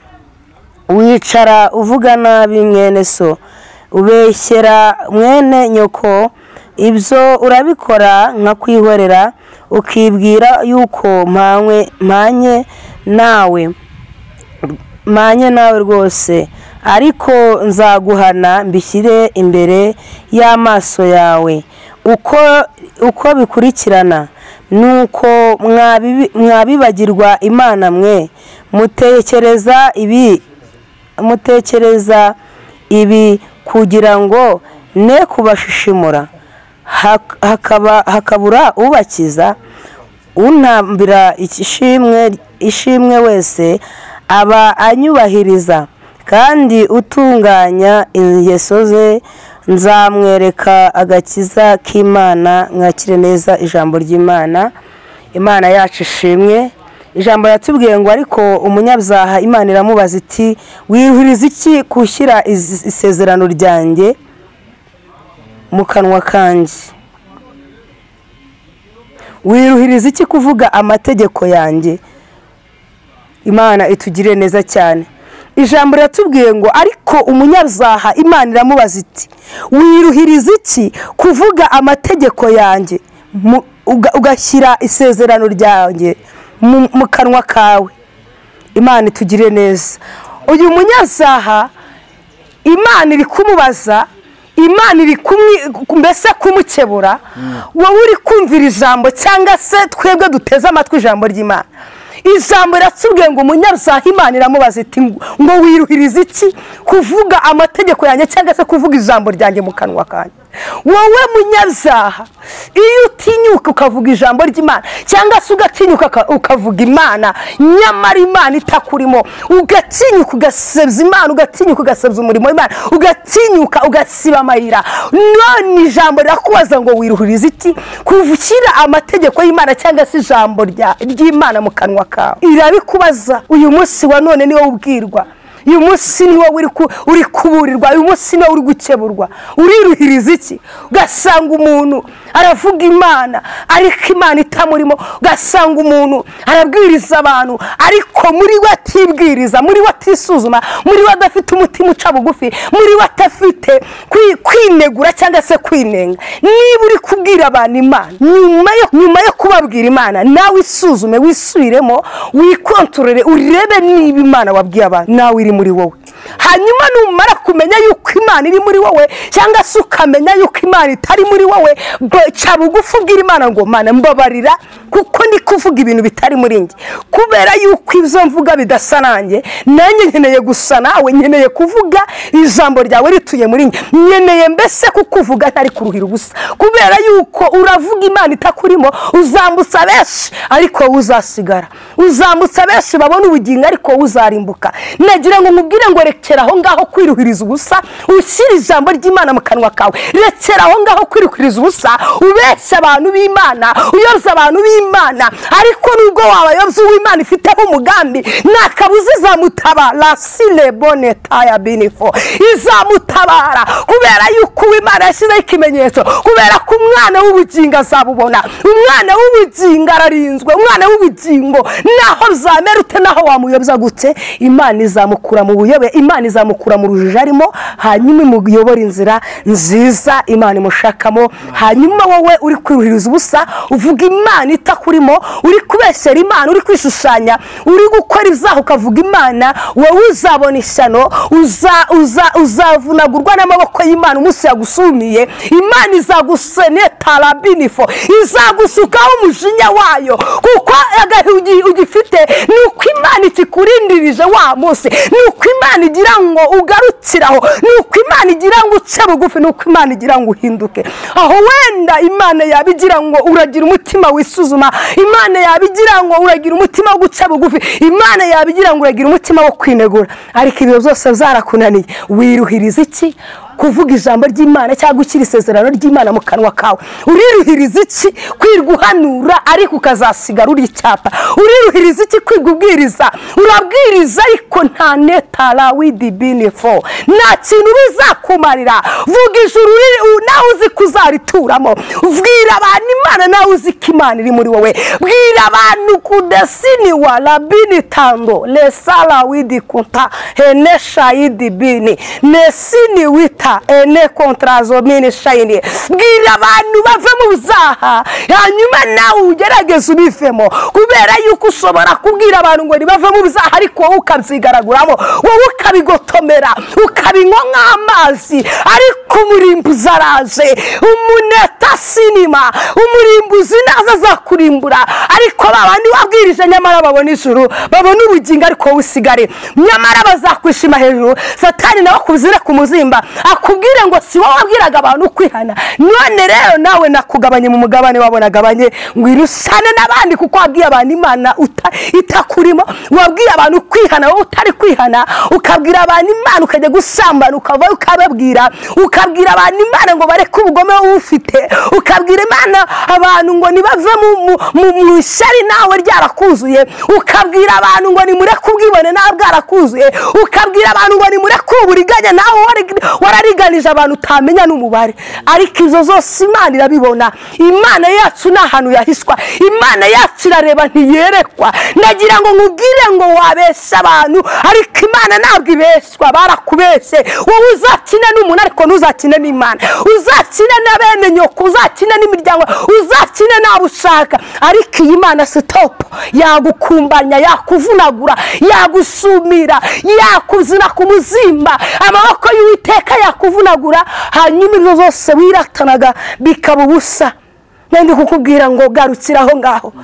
wicara uvuga nabi mwene so, ubeshyera mwene nyoko, ibyo urabikora nka kwihorera, ukibwira yuko mpanye nawe rwose, ariko nzaguhana mbishyire imbere y'amaso yawe. Uko bikurikirana nuko mwabibagirwa Imana mwe, mutekereza ibi kugira ngo ne kubashishimura, hakabura ubakiza. Untambira ishimwe wese aba anyubahiriza, kandi utunganya ingeso ze nzamwereka agakiza k'Imana. Mwakire neza ijambo ry'Imana. Imana yacu ishimwe. Ijambo yatubwiye ngo, ariko umunyabyaha Imana iramubaza iti, wiruhiriza iki gushyira isezerano ryanjye mu kanwa kanjye? Wiruhiriza iki kuvuga amategeko yanjye? Imana itugire neza cyane. Ijambo riratubwiye ngo, ariko umunyabyaha Imana iramubaza iti, wiruhiriza iki kuvuga amategeko yanjye, ugashyira isezerano ryanjye mu kanwa kawe? Imana itugire neza. Uyu munyabyaha Imana iri kumubaza, Imana iri mbese kumukebura, wowe uri kumvira ijambo cyangwa se twebwe duteze amatwi ijambo ry'Imana. Ijambo riratubwiye ngo umunyabyaha Imana iramubaza iti, ngo wiruhiriza iki kuvuga amategeko yanjye cyangwa se kuvuga ijambo ryanjye mu kanwa kanjye? wowe munyabyaha iyo utinyuka ukavuga ijambo ry'Imana cyangwa se ugatinyuka ukavuga Imana nyamara Imana itakurimo, ugatinyuka ugasebya Imana, ugatinyuka ugasebya umurimo w'Imana, ugatinyuka ugasiba amayira, none ijambo rirakubaza ngo wiruhurize iki? Kuvukira amategeko y'Imana cyangwa se ijambo ry'Imana mu kanwa kawe irabikubaza. Uyu munsi wa none niwo ubwirwa, uyu munsi niwo uri kuburirwa, uyu munsi niwo uri gukeburwa. Uriruhiriza iki? Ugasanga umuntu aravuga Imana ariko Imana itamurimo, ugasanga umuntu arabwiriza abantu ariko muri we atibwiriza, muri we atisuzuma, muri we adafite umutima uca bugufi, muri we atafite kwinegura cyangwa se kwinenga. Niba uri kubwira abantu Imana, nyuma yo kubabwira Imana, nawe isuzume, wisubiremo, wikontorore, urebe niba Imana wabwiye abantu nawe iri muri wowe. Hanyuma numara kumenya yuko Imana iri muri wowe cyangwa se ukamenya yuko Imana itari muri wowe, ca bugufi ubwira Imana ngo Mana mbabarira kuko ndi kuvuga ibintu bitari muri njye, kubera yuko ibyo mvuga bidasa nanjye, nanjye nkeneye gusa nawe, nkeneye kuvuga ijambo ryawe rituye muri njye, nkeneye mbese kukuvuga ntari kuruhira ubusa, kubera yuko uravuga Imana itakurimo, uzambutsa benshi ariko uzasigara, uzambutsa benshi babona ubugingo ariko uzarimbuka. Nagira ngo nkubwire ngo rekera aho ngaho kwiruhiriza ubusa, ushyira ijambo ry'Imana mu kanwa kawe, rekera aho ngaho kwiruhiriza ubusa, ubeshya abantu b'Imana, uyobya abantu b'Imana, ariko nubwo wabayobya uw'Imana ifiteho umugambi nakabuza izamutabara. Sile boneta ya binifo izamutabara, kubera yuko uw'Imana yashyizeho ikimenyetso, kubera ko umwana w'ubugingo azabubona. Umwana w'ubugingo ararinzwe, umwana w'ubugingo naho zamera ute, naho wamuyobya gute, Imana izamukura mu buyobe, Imana izamukura mu rujijo arimo, hanyuma imuyobora inzira nziza Imana imushakamo. Hanyuma wowe uri kwiruhiriza ubusa, uvuga Imana itakurimo, uri kubeshyera Imana, uri kwishushanya, uri gukora ibyaha ukavuga Imana, wowe uzabona ishyano, uzavunagurwa n'amaboko y'Imana umunsi yagusumiye. Imana izaguseneta rabinifo, izagusukaho umujinya wayo, kuko agahe ugifite nuko Imana ikikurindirije wa munsi, nuko Imana igira ngo ugarukiraho, nuko Imana igira ngo uce bugufi, nuko Imana igira ngo uhinduke. Aho wenda Imana yabigira ngo uragira umutima wisuzuma, Imana yabigira ngo uragira umutima wo guca bugufi, Imana yabigira ngo uragira umutima wo kwinegura, ariko ibyo byose byarakunaniye. Wiruhiriza iki? Kuvuga ijambo ry'Imana cyangwa gushyira isezerano ry'Imana mu kanwa kawe. Uriruhiriza iki? Kwirguhanura ariko ukazasigara uri icyapa. Uriruhiriza iki? Kwigubwiriza, urabwiriza ariko nta netara widibinifo, nta kintu bizakumarira. Vuga ijuru nawe uzi kuzarituramo, bwira abantu Imana nawe uzi ko Imana iri muri wowe, bwira abantu kudesini wa rabini tando lesala widikunta henesha yidibini nesini wita ene kontrazomine shayini. Bwira abantu bave mu byaha, hanyuma nawe ugerageze ubivemo, kubera yuko ushobora kubwira abantu ngo nibave mu byaha ariko wowe ukabyigaraguramo, wowe ukabigotomera, ukabinywa nk'amazi, ariko umurimbuzi araje, umuneta sinima, umurimbuzi naza azakurimbura. Ariko babandi wabwirije nyamara babona ijuru, babona ubugingo ariko wowe usigare, nyamara bazakwishima hejuru. Satani nawe akuzire ku muzimba, akubwire ngo si wowe wabwiraga abantu kwihana, none rero nawe nakugabanye mu mugabane wabonagabanye, ngo irusane n'abandi kuko wabwiye abantu Imana itakurimo. Wabwiye abantu kwihana wowe utari kwihana, ukabwira abantu Imana ukajya gusambana, ukava ukababwira, ukabwira abantu Imana ngo bareke ubugome ufite, ukabwira Imana abantu ngo nibave mu ishyari nawe ryarakuzuye, ukabwira abantu ngo nimureke ubwibone nawe bwarakuzuye, ukabwira abantu ngo nimureke uburiganya nawe warariganije abantu utamenya n'umubare. Ariko izo zose Imana irabibona. Imana yacu nta hantu yahishwa, Imana yacu irareba ntiyerekwa. Nagira ngo nkubwire ngo wabeshya abantu, ariko Imana ntabwo ibeshwa, barakubeshye. Wowe uzakine n'umuntu ariko ntuzakine n'Imana, uzakine na bene nyoko, uzakine n'imiryango, uzakine n'abo ushaka, ariko iyi Imana stop, yagukumbanya, yakuvunagura, yagusumira, yakuzina ku muzimba, amaboko y'Uwiteka yakuvunagura, hanyuma ibyo zose wiratanaga bikaba ubusa. Nende kukubwira ngo garukiraho ngaho,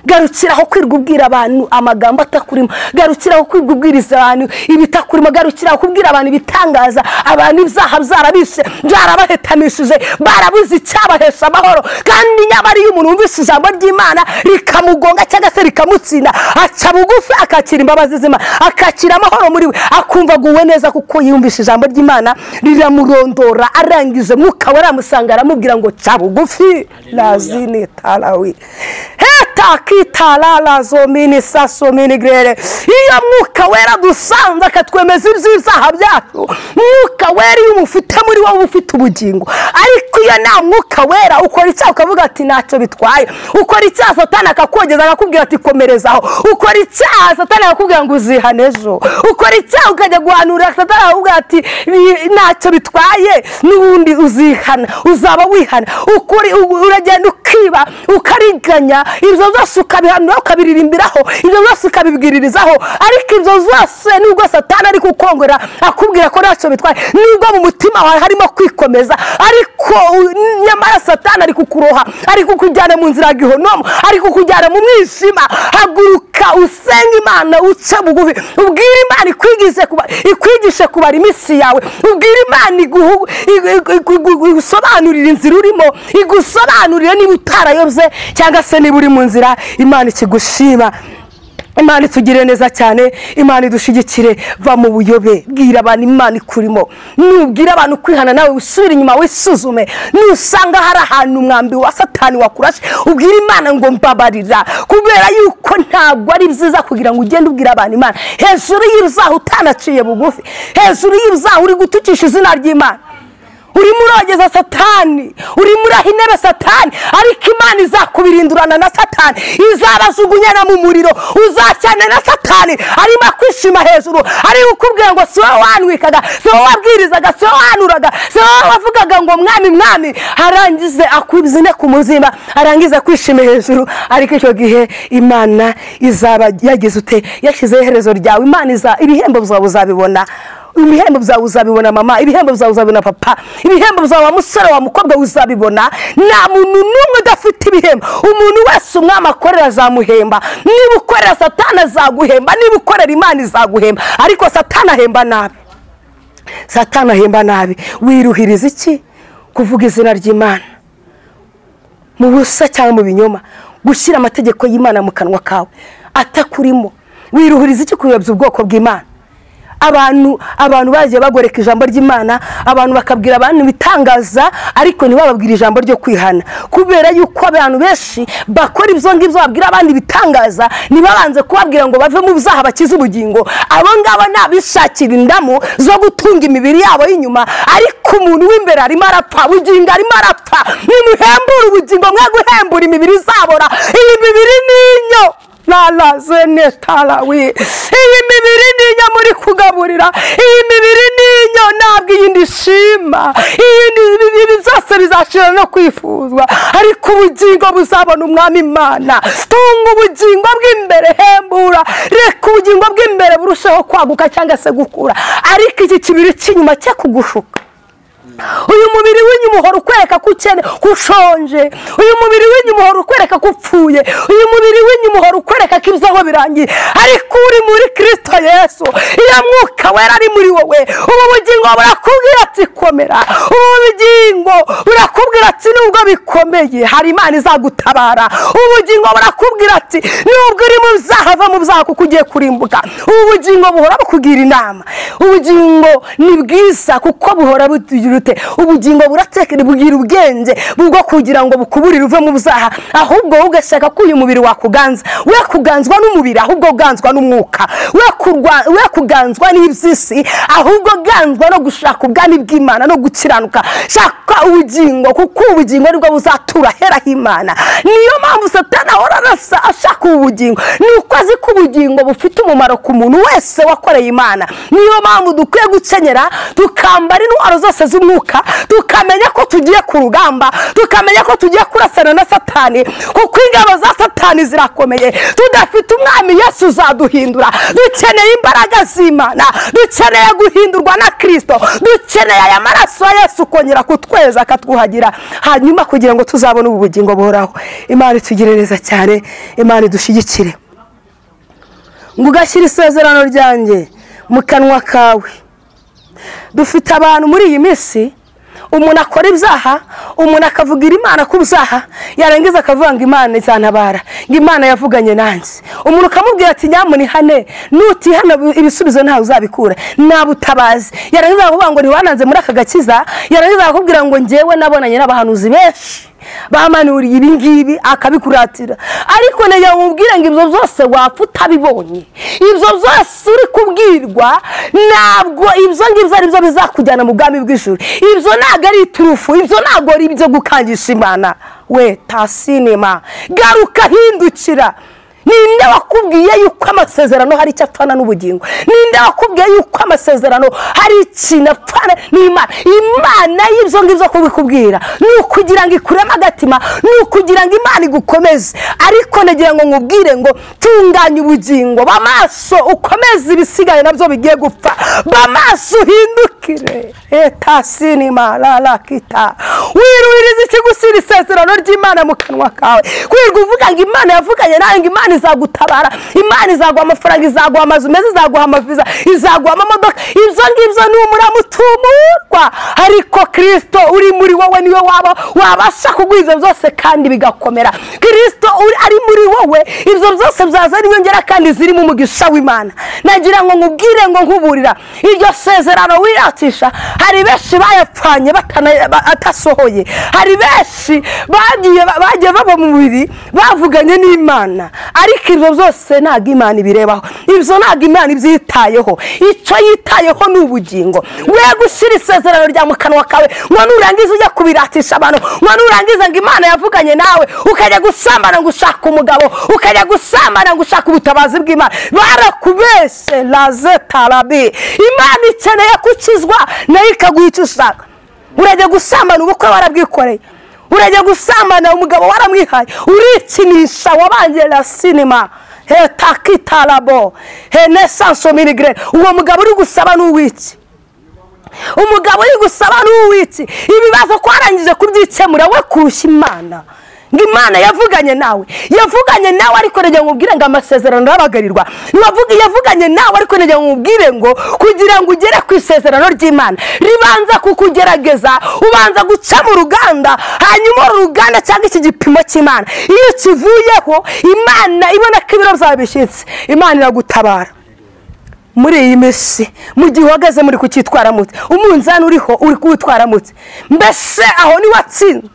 garukiraho kwirwa ubwira abantu amagambo atakurimo, garukiraho kwirwa ubwiriza abantu ibitakurimo, garukiraho kubwira abantu ibitangaza, abantu ibyaha byarabishe byarabahetanishije, barabuze icyabahesha amahoro. Kandi nyamara iyo umuntu wumvise ijambo ry'Imana rikamugonga cyangwa se rikamutsinda, aca bugufi akakira imbabazi z'Imana, akakira amahoro muri we, akumva aguwe neza kuko yumvise ijambo ry'Imana riramurondora. Arangije Mwuka Wera amusanga aramubwira ngo ca bugufi lazini talawi heta kitalala zomini sasomini grere. Iyo Mwuka Wera dusanze akatwemeza ibyaha byacu, Mwuka Wera iyo umufite muri wowe ufite ubugingo. Ariko iyo nta Mwuka Wera ukora icyaha ukavuga ati ntacyo bitwaye, ukora icyaha Satani akakogeza akakubwira ati komerezaho, ukora icyaha Satani akakubwira ngo uzihane ejo, ukora icyaha ukajya guhanura Satani akakubwira ati ntacyo bitwaye n'ubundi uzihana, uzaba wihana. Uragenda ukiba ukariganya, ibyo byose ukabihanura ukabiririmbiraho, ibyo byose ukabibwiririzaho. Ariko ibyo byose nubwo Satani ari kukongera akubwira ko ntacyo bitwaye, nubwo mu mutima wawe harimo kwikomeza, ariko nyamara Satani ari kukuroha, ari kukujyana mu nzira ya Gihonomu, ari kukujyana mu mwijima. Haguruka usenga Imana, uce bugufi, ubwire Imana ikwigishe kubara iminsi yawe, ubwire Imana igusobanurire inzira urimo, igusobanurire niba utarayobye cyangwa se niba uri mu nzira. Imana ikigushima, Imana itugire neza cyane, Imana idushigikire. Va mu buyobe, bwira abantu Imana ikurimo. Nubwira abantu kwihana, nawe usubira inyuma wisuzume. Nusanga hari ahantu umwambi wa Satani wakurashe, ubwira Imana ngo mbabarira, kubera yuko ntabwo ari byiza kugira ngo ugende ubwira abantu Imana hejuru y'ibyaha utanaciye bugufi, hejuru y'ibyaha uri gutukisha izina ry'Imana. Urimo urogeza Satani, urimo uraha intebe Satani, ariko Imana izakubirindurana na Satani, izabajugunyana mu muriro, uzacyane na Satani. Arimo kwishima hejuru, ari ukubwira ngo si wowe wanwikaga, si wowe wabwirizaga, si wowe wanuraga, si wowe wavugaga ngo mwami mwami. Arangize akwibzine ku muzima, arangiza kwishima hejuru. Ariko icyo gihe Imana izaba yagize ute, yashyizeho iherezo ryawe. Imana ibihembo byawe uzabibona, ibihembo byawe uzabibona mama, ibihembo byawe uzabibona papa, ibihembo byawe wa musore wa mukobwa uzabibona. Nta muntu n'umwe udafite ibihembo. Umuntu wese umwami akorera azamuhemba. Niba ukorera Satani azaguhemba, niba ukorera Imana izaguhemba. Ariko Satani ahemba nabi, Satani ahemba nabi. Wiruhiriza iki? Kuvuga izina ry'Imana mu busa cyangwa mu binyoma, gushyira amategeko y'Imana mu kanwa kawe atakurimo. Wiruhiriza iki kuyobya ubwoko bw'Imana? Abantu bagiye bagoreka ijambo ry'Imana, abantu bakabwira abantu bitangaza, ariko ntibababwira ijambo ryo kwihana. Kubera yuko abantu benshi bakora ibyo ngibyo babwira abandi bitangaza, ntibabanze kubabwira ngo bave mu byaha bakize ubugingo. Abo ngabo nabishakira indamu zo gutunga imibiri yabo y'inyuma, ariko umuntu w'imbere arimo arapfa, ubugingo arimo arapfa. Nimuhembura ubugingo, mwe guhembura imibiri izabora. Iyi mibiri ninyo la zene talawi, iyi mibiri ninyo muri kugaburira, iyi mibiri ninyo ntabwo iyindi shima, ibi byose bizashira no kwifuzwa, ariko ubugingo buzabona umwami Imana. Tunga ubugingo bw'imbere, hembura, reka ubugingo bw'imbere burushaho kwaguka cyangwa se gukura. Ariko iki kibiri cy'inyuma cye kugushuka. Uyu mubiri w'inyuma uhora ukwereka ko ukene, ko ushonje. Uyu mubiri w'inyuma uhora ukwereka ko upfuye. Uyu mubiri w'inyuma uhora ukwereka ko ibyaho birangiye. Ariko uri muri Kristo Yesu, iyo Mwuka Wera ari muri wowe, ubu bugingo burakubwira ati komera. Ubu bugingo burakubwira ati nubwo bikomeye hari Imana izagutabara. Ubu bugingo burakubwira ati nubwo uri mu byaha, va mu byaha kuko ugiye kurimbuka. Ubu bugingo buhora bukugira inama. Ubugingo ni bwiza kuko buhora bugira ubugingo buratekera, bugira ubwenge bwo kugira ngo bukuburire uve mu byaha, ahubwo ugashaka ko uyu mubiri wakuganza. We kuganzwa n'umubiri, ahubwo uganzwa n'umwuka. We kuganzwa n'iby'isi, ahubwo uganzwa no gushaka ubwami bw'Imana no gukiranuka. Shaka ubugingo kuko ubugingo nibwo buzatura heraho Imana. Niyo mpamvu Satani ahora arasa ashaka ubugingo, nuko azi ko ubugingo bufite umumaro ku muntu wese wakoreye Imana. Niyo mpamvu dukwiye gukenyera, tukambara intwaro zose z'umwuka, tukamenya ko tugiye ku rugamba, tukamenya ko tugiye kurasa kurasana na Satani, kuko ingabo za Satani zirakomeye. Tudafite umwami Yesu uzaduhindura. Dukeneye imbaraga z'Imana, dukeneye guhindurwa na Kristo, dukeneye aya maraso ya Yesu kongera kutweza akatwuhagira, hanyuma kugira ngo tuzabone ubugingo buhoraho. Imana itugirire neza cyane, Imana idushyigikire. Ngo ugashyira isezerano ryanjye mu kanwa kawe. Dufite abantu muri iyi minsi, umuntu akora ibyaha, umuntu akavugira Imana ku byaha, yarangiza akavuga ngo Imana izantabara, ngo Imana yavuganye nanjye. Umuntu ukamubwira ati nyamunihane, nutihana ibisubizo ntawe uzabikura, nabutabazi. Yarangiza akavuga ngo ntiwananze muri aka gakiza, yarangiza akakubwira ngo njyewe nabonanye n'abahanuzi benshi bamanuriye ibi ngibi, akabikuratira. Ariko nege mubwire ngo ibyo byose wapfa utabibonye, ibyo byose uri kubwirwa ntabwo ibyo ngibyo ari byo bizakujyana mu bwami bw'ijuru. Ibyo ntabwo ari iturufu, ibyo ntabwo ari ibyo gukangisha Imana. We tasinema, garuka hindukira. Ninde wakubwiye yuko amasezerano hari icyo apfana n'ubugingo? Ninde wakubwiye yuko amasezerano hari ikintu apfana n'Imana? Imana y'ibyo ngibyo kubikubwira ni ukugira ngo ikureme agatima, ni ukugira ngo Imana igukomeze. Ariko nagira ngo nkubwire ngo tunganya ubugingo, bamaso ukomeze ibisigaye nabyo bigiye gupfa, bamaso uhindukire. Etasinima la kita, wiruhiriza ikigusira isezerano ry'Imana mu kanwa kawe, kwirwa uvuga ngo Imana yavuganye nawe, ngo Imana izagutabara, Imana izaguha amafaranga, izaguha amazu meza, izaguha amaviza, izaguha amamodoka. Ibyo ngibyo ni umuramutumurwa. Ariko Kristo uri muri wowe niwe wabasha kuguha ibyo byose kandi bigakomera. Kristo ari muri wowe, ibyo byose byaza n'inyongera kandi ziri mu mugisha w'Imana. Nagira ngo nkubwire ngo nkuburira, iryo sezerano wiratisha, hari benshi bayapfanye atasohoye, hari benshi bagiye baba mu mubiri bavuganye n'Imana, ariko ibyo byose ntabwo Imana ibirebaho, ibyo ntabwo Imana ibyitayeho. Icyo yitayeho ni ubugingo. We gushyira isezerano rya mu kanwa kawe, ngo nurangiza ujya kubiratisha abantu, ngo nurangiza ngo Imana yavuganye nawe, ukajya gusambana ngo ushaka umugabo, ukajya gusambana ngo ushaka ubutabazi bw'Imana. Barakubeshe lazetarabi. Imana ikeneye gukizwa, nayo ikaguha icyo ushaka. Urajya gusambana ubukwe warabwikoreye, urajya gusambana umugabo waramwihaye, urikinisha wabanje la sinema. He takitarabo, he nesanso mirigre. Uwo mugabo uri gusaba n'uwiki, umugabo uri gusaba n'uwiki. Ibibazo kwarangije kubyikemura we kurusha Imana. Ngo Imana yavuganye nawe, ariko nege nkubwire ngo amasezerano y'abagarirwa. Yavuganye nawe, ariko nege nkubwire ngo kugira ngo ugere ku isezerano ry'Imana ribanza kukugerageza, ubanza guca mu ruganda, hanyuma uruganda cyangwa iki gipimo cy'Imana iyo kivuyeho, Imana ibona ko ibiro byawe bishyitse, Imana iragutabara. Muri iyi minsi mu gihe uhagaze muri kucyitwara mute, umunzani uriho uri kuwitwara mute, mbese aho ni watsinze?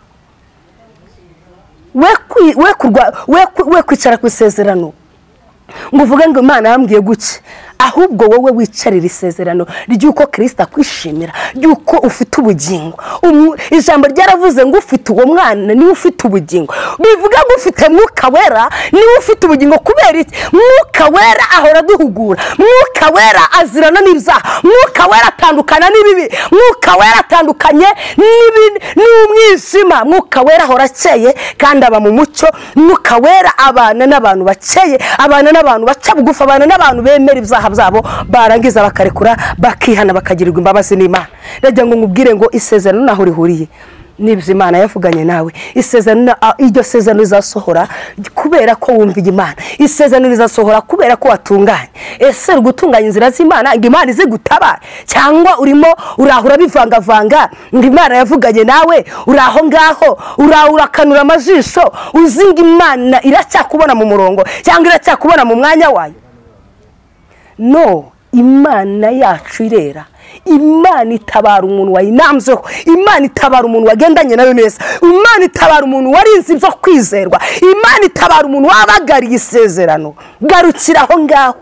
We kwicara ku isezerano ngo uvuge ngo Imana yambwiye guke, ahubwo wowe wicarira isezerano ry'uko Kristo akwishimira, ry'uko ufite ubugingo. Ijambo ryaravuze ngo ufite uwo mwana niwe ufite ubugingo, bivuga ngo ufite Mwuka Wera niwe ufite ubugingo. Kubera iki? Mwuka Wera ahora duhugura, Mwuka Wera azirana n'ibyaha, Mwuka Wera atandukana n'ibibi, Mwuka Wera atandukanye n'umwijima. Mwuka Wera ahora akeye kandi aba mu mucyo. Mwuka Wera abana n'abantu bakeye, abana n'abantu baca bugufi, abana n'abantu bemera ibyaha byabo, barangiza bakarekura bakihana bakagirirwa imbabazi n'Imana. Ndagira ngo nkubwire ngo isezerano naho rihuriye n'ibyo Imana yavuganye nawe. Isezerano, iryo sezerano rizasohora kubera ko wumva Imana. Isezerano rizasohora kubera ko watunganye. Ese gutunganya inzira z'Imana ngo Imana izigutabara, cyangwa urimo urahura bivangavanga ngo Imana yavuganye nawe uraho ngaho urakanura amajisho uzinga Imana iracyakubona mu murongo cyangwa iracyakubona mu mwanya wayo? No, Imana yacu irera. Imana itabara umuntu wayinamzeho, Imana itabara umuntu wagendanye nayo neza, Imana itabara umuntu warinze ibyo kwizerwa, Imana itabara umuntu wabagariye isezerano. Garukiraho ngaho,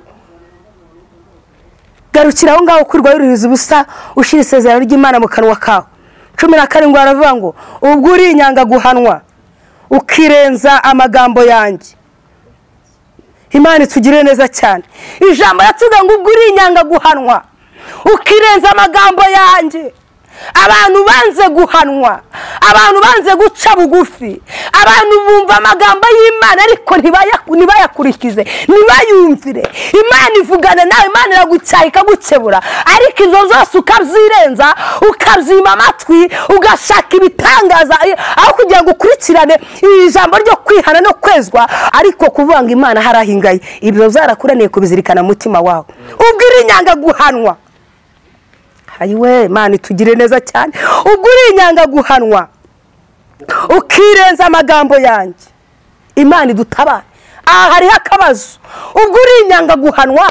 garukiraho ngaho kwirwa yuririza ubusa, ushira isezerano ry'Imana mu kanwa kawe. 17 baravuga ngo ubwo uri inyanga guhanwa ukirenza amagambo yanjye. Imana itugire neza cyane. Ijambo yatuga ngo ubwo uri inyanga guhanwa ukirenza amagambo yanjye. abantu banze guhanwa, abantu banze guca bugufi, abantu bumva amagambo y'Imana ariko ntibayakurikize, ntibayumvire. Imana ivugana nawe, Imana iragucyaha ikagukebura, ariko izo zose ukabyirenza, ukabyima amatwi, ugashaka ibitangaza aho kugira ngo ukurikirane ijambo ryo kwihana no kwezwa, ariko kuvuga ngo Imana harahingaye, ibyo zarakuraniye kubizirikana mu mutima wawe. Ubwo iri inyanga guhanwa, ayiwe Imana itugire neza cyane, ubwo uri inyanga guhanwa ukirenza amagambo yanjye, Imana idutabare. Aha hariho akabazo. Ubwo uri inyanga guhanwa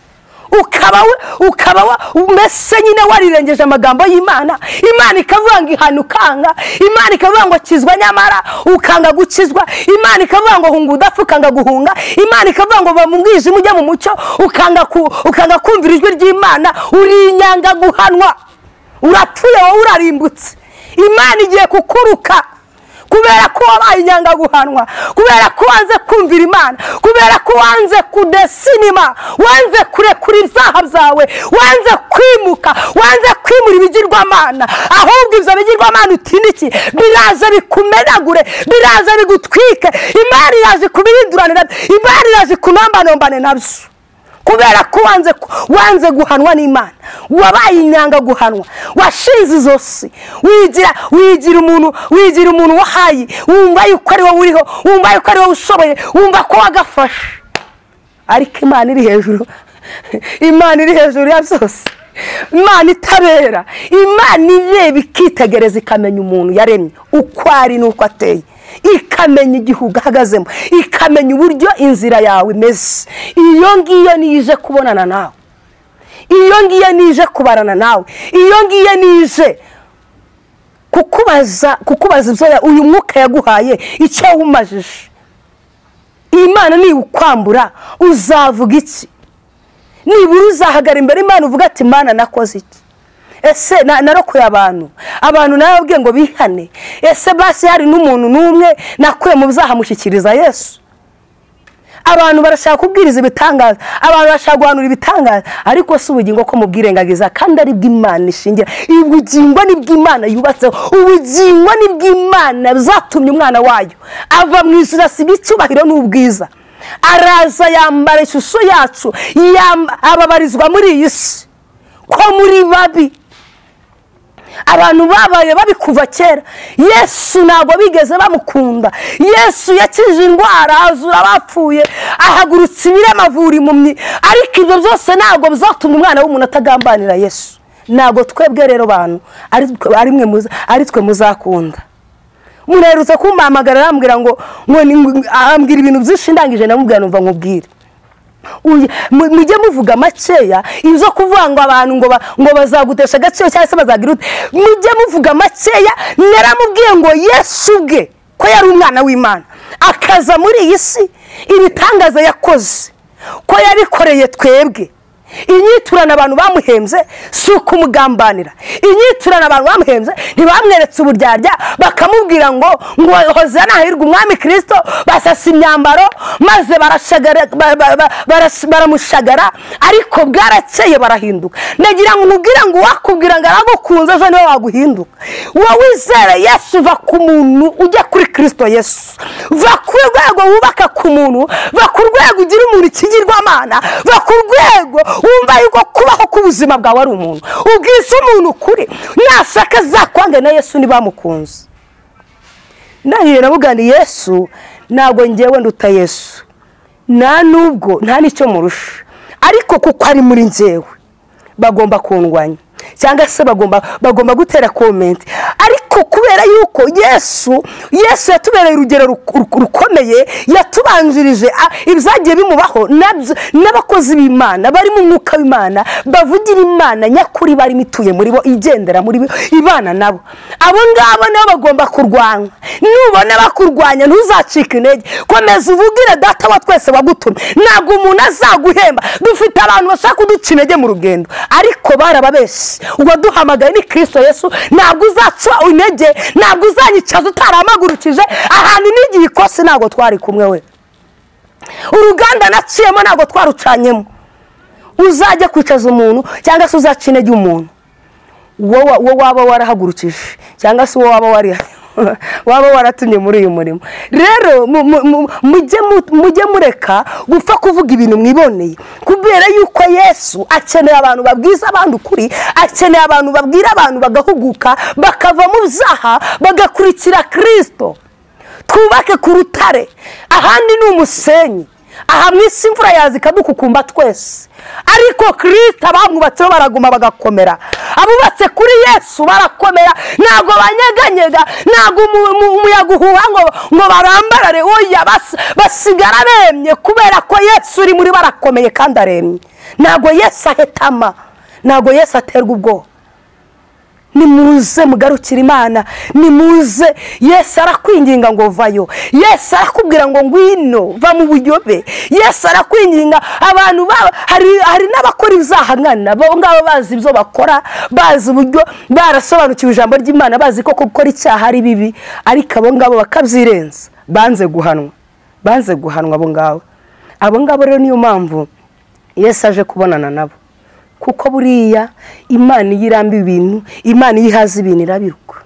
ukaba umese nyine warirengeje amagambo y'Imana, Imana ikavuga ngo ihana ukanga, Imana ikavuga ngo kizwa nyamara ukanga gukizwa, Imana ikavuga ngo hunga udapfa ukanga guhunga, Imana ikavuga ngo va mu mwijima ujya mu mucyo ukanga kumvira ijwi ry'Imana. Uri inyanga guhanwa, urapfuye wowe, urarimbutse. Imana igiye kukuruka kubera ko wabaye inyanga guhanwa, kubera ko wanze kumvira Imana, kubera ko wanze kudesinima, wanze kurekura ibyaha byawe, wanze kwimuka, wanze kwimura ibigirwamana. Ahubwo ibyo bigirwamana utindiki biraza bikumenagure, biraza bigutwike. Imana iraje kubirinduranira, Imana iraje kunombanomba nabyo, kubera ko wanze guhanwa n'Imana, wabaye inyanga guhanwa, washinze izosi, wigira umuntu wahaye, wumva yuko ari wowe uriho, wumva yuko ari wowe ushoboye, wumva ko wagafashe, ariko Imana iri hejuru. Imana iri hejuru ya byose, Imana itabera, Imana ireba ikitegereza ikamenya umuntu yaremye uko ari n'uko ateye, ikamenya igihugu ahagazemo, ikamenya uburyo inzira yawe imeze. Iyo ngiyo nije kubonana nawe, iyo ngiyo nije kubarana nawe, iyo ngiyo nije kukubaza ibyo uyu mwuka yaguhaye icyo wumajije. Imana niba ukwambura uzavuga iki? Nibura uzahagara imbere Imana uvuga ati Imana nakoze iki? Ese narokoye abantu nababwiye ngo bihane? Ese basi hari n'umuntu n'umwe nakuye mu byaha mushyikiriza Yesu? Abantu barashaka kubwiriza ibitangaza, abantu barashaka guhanura ibitangaza, ariko si ubugingo ko mubwirengagiza, kandi ari bw'Imana ishingira. Ubugingo ni bw'Imana yubatseho, ubugingo ni bw'Imana zatumye umwana wayo ava mu ijuru asiga icyubahiro n'ubwiza, araza yambara ishusho yacu, ababarizwa muri iyi si ko muri babi. Abantu babaye babi kuva kera. Yesu ntabwo bigeze bamukunda. Yesu yakije indwara, azura abapfuye, ahagurutsa ibirema, avura impumyi, ariko ibyo byose ntabwo bizatumye umwana w'umuntu atagambanira Yesu. Ntabwo twebwe rero bantu ari twe muzakunda. Umuntu aherutse kumpamagara arambwira ngo ambwira ibintu byinshi, ndangije namubwira numva nkubwire. Mujye muvuga makeya, ibyo kuvuga ngo abantu ngo bazagutesha agaciro cyangwa se bazagira ute, mujye muvuga makeya. Naramubwiye ngo Yesu ubwe ko yari umwana w'Imana, akaza muri iyi si, ibitangaza yakoze ko yabikoreye twebwe. Inyiturana abantu bamuhembye si ukumugambanira, inyiturana abantu bamuhembye ntibamweretse uburyarya, bakamubwira ngo Hozana hahirwe umwami Kristo, basasa imyambaro maze baramushagara, ariko bwarakeye barahinduka. Nagira ngo nkubwire ngo wakubwira ngo aragukunze ejo niwe waguhinduka. Wowe wizere Yesu, va ku muntu ujya kuri Kristo Yesu, va ku rwego wubaka ku muntu, va ku rwego ugira umuntu ikigirwamana, va ku rwego wumva yuko kubaho k'ubuzima bwawe ari umuntu, ubwise umuntu kuri nashaka zakwange na Yesu nibamukunze. Nahire nabugani Yesu ntabwo ngewe nduta Yesu, nta nubwo nta nicyo murusha, ariko kuko ari muri ngewe bagomba kundwanya cyangwa se bagomba gutera comment. Ariko kubera yuko Yesu yatubereye urugero rukomeye, yatubanjirije ibyagiye bimubaho n'abakozi b'Imana bari mu mwuka w'Imana, bavugira Imana nyakuri, bari mituye muri bo, igendera muri bo, ibana nabo. Abo ngabo nabo bagomba kurwanya. Nubona bakurwanya ntuzacike intege, komeza uvugire Data wa twese wagutumye. Ntabwo umuntu azaguhemba. Dufite abantu bashaka kuduca intege mu rugendo, ariko barababeshye. Uwaduhamagaye ni Kristo Yesu, ntabwo uzaca intege, ntabwo uzanyicaza utaramagurukije ahantu n'igihe ikosi, ntabwo twari kumwe we. Uruganda naciyemo ntabwo twarucanyemo. Uzajya kwicaza umuntu cyangwa se uzaca intege umuntu, wowe waba warahagurukije cyangwa se waba waratumye muri uyu murimo. Rero mujye mureka gupfa kuvuga ibintu mwiboneye, kubera yuko Yesu akeneye abantu babwiza abantu ukuri, akeneye abantu babwira abantu bagahuguka bakava mu byaha bagakurikira Kristo. Twubake ku rutare, ahandi ni umusenyi. Aha mu isi imvura yaza ikadukukumba twese, ariko Kristo abamwubatseho baraguma bagakomera. Abubatse kuri Yesu barakomera, ntago banyeganyega, ntago umuyaga uhuha ngo barambarare. Oya, basigara bemye kubera ko Yesu uri muri barakomeye kandi aremye. Ntago Yesu ahetama, ntago Yesu aterwa ubwoba. Nimuze mugarukira Imana, nimuze. Yesu arakwinginga ngo vayo, Yesu arakubwira ngo ngwino va mu buyobe. Yesu arakwinginga. Abantu hari n'abakora ibyaha nkana, bo ngabo bazi ibyo bakora, bazi uburyo, barasobanukiwe ijambo ry'Imana, bazi ko gukora icyaha ari bibi, ariko abo ngabo bakabyirenza, banze guhanwa abo ngabo rero niyo mpamvu Yesu aje kubonana nabo, kuko buriya Imana yiramba ibintu, Imana yihaza ibintu irabiruka.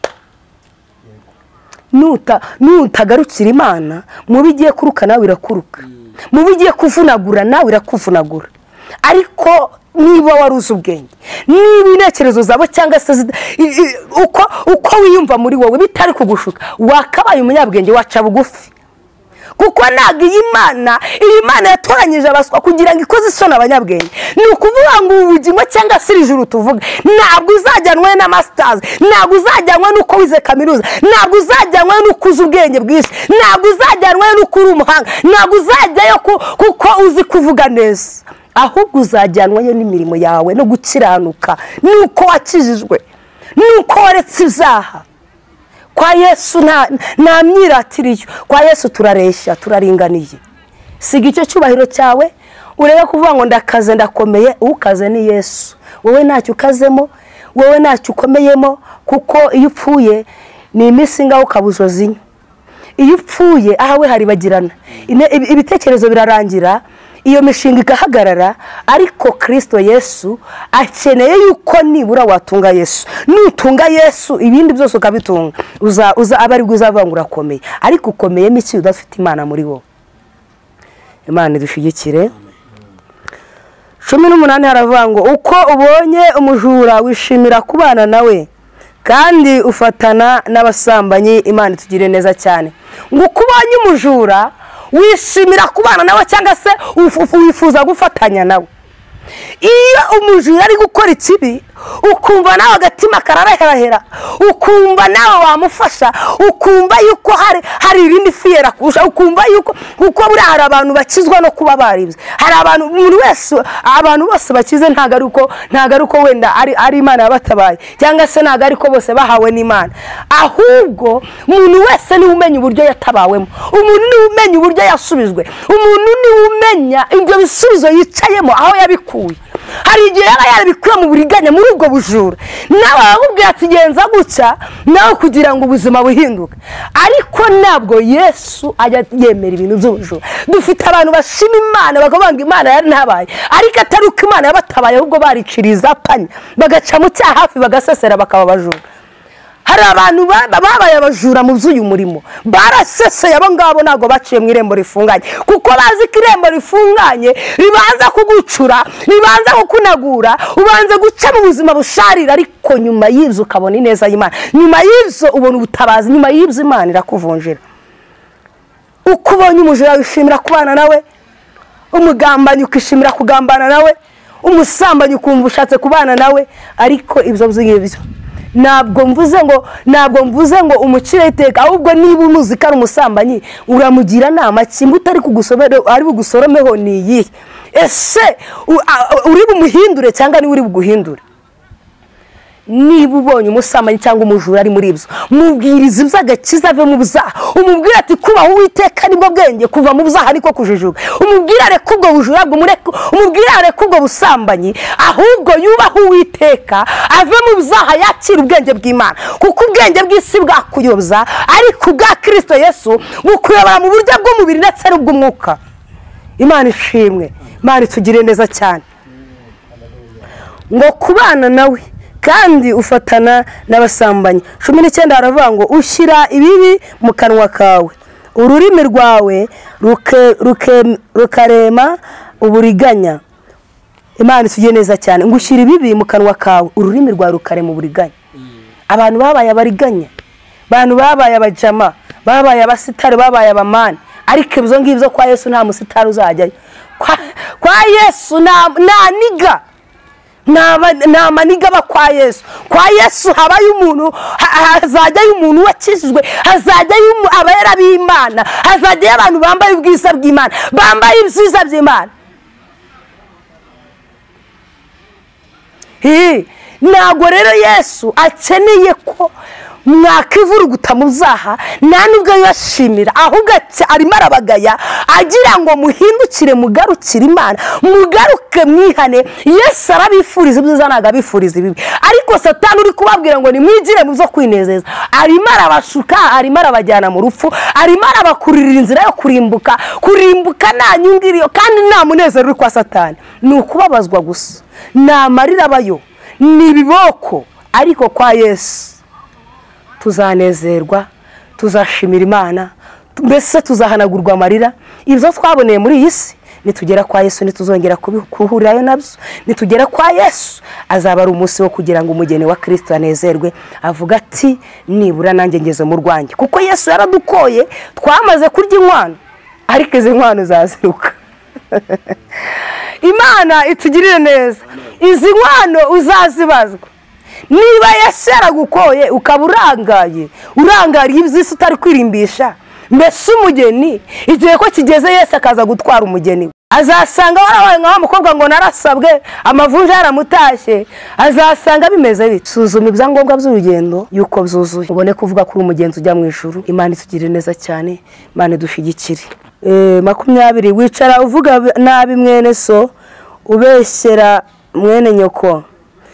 Nutagarukira Imana, mu bigiye kuruka nawe irakuruka, mu bigiye kuvunagura nawe irakuvunagura. Ariko niba waruzi ubwenge, niba intekerezo zabo cyangwa se uko wiyumva muri wowe bitari kugushuka, wakabaye umunyabwenge waca bugufi. Kuko ntabwo iyi Mana yatoranyije abaswa kugira ngo ikoze isoni abanyabwenge. Ni ukuvuga ngo ubugingo cyangwa se ijuru tuvuga, ntabwo uzajyanwe na masters, ntabwo uzajyanwe n'uko wize kaminuza, ntabwo uzajyanwe n'uko uzi ubwenge bwinshi, ntabwo uzajyanwe n'uko uri umuhanga, ntabwo uzajyayo kuko uzi kuvuga neza, ahubwo uzajyanwayo n'imirimo yawe no gukiranuka, nuko wakijijwe, nuko waretse ibyaha. Kwa Yesu nta myiratiriyo, kwa Yesu turareshya, turaringaniye. Siga icyo cyubahiro cyawe urebe kuvuga ngo ndakaze ndakomeye. Ukaze ni Yesu, wowe ntacyo ukazemo, wowe ntacyo ukomeyemo. Kuko iyo upfuye ni iminsi ngaho ukabujozinya. Iyo upfuye ahawe haribagirana, ibitekerezo birarangira, iyo mishinga igahagarara. Ariko Kristo Yesu akeneye yuko nibura watunga Yesu. Nutunga Yesu ibindi byose ukabitunga, uza abari guzavuga ngo urakomeye. Ariko ukomeyemo iki udafite Imana muri wowe? Imana idushigikire. 18 haravuga ngo uko ubonye umujura wishimira kubana nawe, kandi ufatana n'abasambanyi. Imana itugire neza cyane. Ngo uko ubonye umujura wishimira kubana nawe cyangwa se wifuza gufatanya nawe. Iyo umujura ari gukora ikibi, ukumva nawe agatima kararahera, ukumva nawe wamufasha, ukumva yuko hari irindi fiyera kurusha, ukumva yuko kuko buri hari abantu bakizwa no kuba baribye. Hari abantu bose bakize, ntago ari uko wenda ari Imana yabatabaye, cyangwa se ntago ari ko bose bahawe n'Imana. Ahubwo umuntu wese ni umenya uburyo yatabawemo, umuntu ni umenya uburyo yasubizwe, umuntu ni umenya ibyo bisubizo yicayemo aho yabikuye. Hari igihe yaba yarabikuye mu buriganya muri ubwo bujura, nawe akubwira ati genza guca nawe kugira ngo ubuzima buhinduke. Ariko ntabwo Yesu ajya yemera ibintu by'ubujura. Dufite abantu bashima Imana bakavuga ngo Imana yari ntabaye, ariko atari uko Imana yabatabaye, ahubwo bariciriza panya bagaca mu cyaha hafi bagasesera bakaba bajura. Hari abantu babaye abajura mu by'uyu murimo, baraseseye. Abo ngabo ntabwo baciye mu irembo rifunganye, kuko bazi ko irembo rifunganye ribanza kugucura, ribanza kukunagura, ubanza guca mu buzima busharira. Ariko nyuma y'ibyo ukabona ineza y'Imana, nyuma y'ibyo ubona ubutabazi, nyuma y'ibyo Imana irakuvunjira. Uko ubonye umujura wishimira kubana nawe, umugambanyi ukishimira kugambana nawe, umusambanyi ukumva ushatse kubana nawe. Ariko ibyo by'ibyo ntabwo mvuze ngo umukire iteka, ahubwo niba umuzi ko ari umusambanyi uramugira nama kimwe utari kugusomera, ari bugusoromeho ni iyihe? Ese uri bumuhindure cyangwa ni uri buguhindure? Niba ubonye umusambanyi cyangwa umujura ari muri ibyo, mubwiriza iby'agakiza ave mu byaha. Umubwire ati kubaha Uwiteka nibwo bwenge, kuva mu byaha ariko kujijuka. Umubwire areke ubwo bujura, umubwire areke ubwo busambanyi, ahubwo yubaha Uwiteka, ave mu byaha, yakira ubwenge bw'Imana. Kuko ubwenge bw'isi bwakuyobya, ariko ubwa Kristo Yesu bukuyobora mu buryo bw'umubiri ndetse n'ubw'umwuka. Imana ishimwe, Imana itugire neza cyane. Ngo kubana nawe kandi ufatana n'abasambanyi. 19 haravuga ngo ushyira ibibi mu kanwa kawe, ururimi rwawe rukarema uburiganya. Imana itugiye neza cyane ngo ushyira ibibi mu kanwa kawe, ururimi rwawe rukarema uburiganya. Abantu babaye abariganya, abantu babaye abajama, babaye abasitari, babaye abamani, ariko ibyo ngibyo kwa Yesu nta musitari uzajyayo. Kwa Yesu nta niga, nta maniga aba kwa Yesu. Kwa Yesu habaye umuntu, hazajyayo umuntu wakijijwe, hazajyayo abera b'Imana, hazajyayo abantu bambaye ubwiza bw'Imana, bambaye ibyiza by'Imana. Ntabwo rero Yesu akeneye ko mwakivuruguta mu byaha, nta nubwo yashimira, ahubwo arimo arabagaya agira ngo muhindukire mugarukire Imana, mugaruke mwihane. Yesu arabifuriza ibyiza, ntabwo abifuriza ibibi. Ariko Satani uri kubabwira ngo nimwigire mu byo kwinezeza, arimo arabashuka, arimo arabajyana mu rupfu, arimo arabakuririra inzira yo kurimbuka. Kurimbuka nta nyungu iriyo kandi nta munezero uri kwa Satani, ni ukubabazwa gusa, nta marira abayo, ni ibiboko. Ariko kwa Yesu tuzanezerwa, tuzashimira Imana, mbese tuzahanagurwa amarira. Ibyo twaboneye muri iyi si nitugera kwa Yesu nituzongera kuhurirayo nabyo. Nitugera kwa Yesu azaba ari umunsi wo kugira ngo umugeni wa Kristo anezerwe, avuga ati nibura nanjye ngeze mu rwanjye. Kuko Yesu yaradukoye, twamaze kurya inkwano, ariko izi nkwano zaziruka. Imana itugirire neza, izi nkwano uzazibazwa. Niba Yesu yaragukoye ukaba urangariye iby'isi utari kwirimbisha, mbese umugeni igihe ko kigeze Yesu akaza gutwara umugeni, azasanga warabaye nka wa mukobwa ngo narasabwe amavunja yaramutashye, azasanga bimeze bite. Suzuma ibyangombwa by'urugendo yuko byuzuye, ubone kuvuga kuri umugenzi ujya mu ijuru. Imana itugirire neza cyane, Imana idushigikire. 20 wicara uvuga nabi mwene so, ubeshyera mwene nyoko.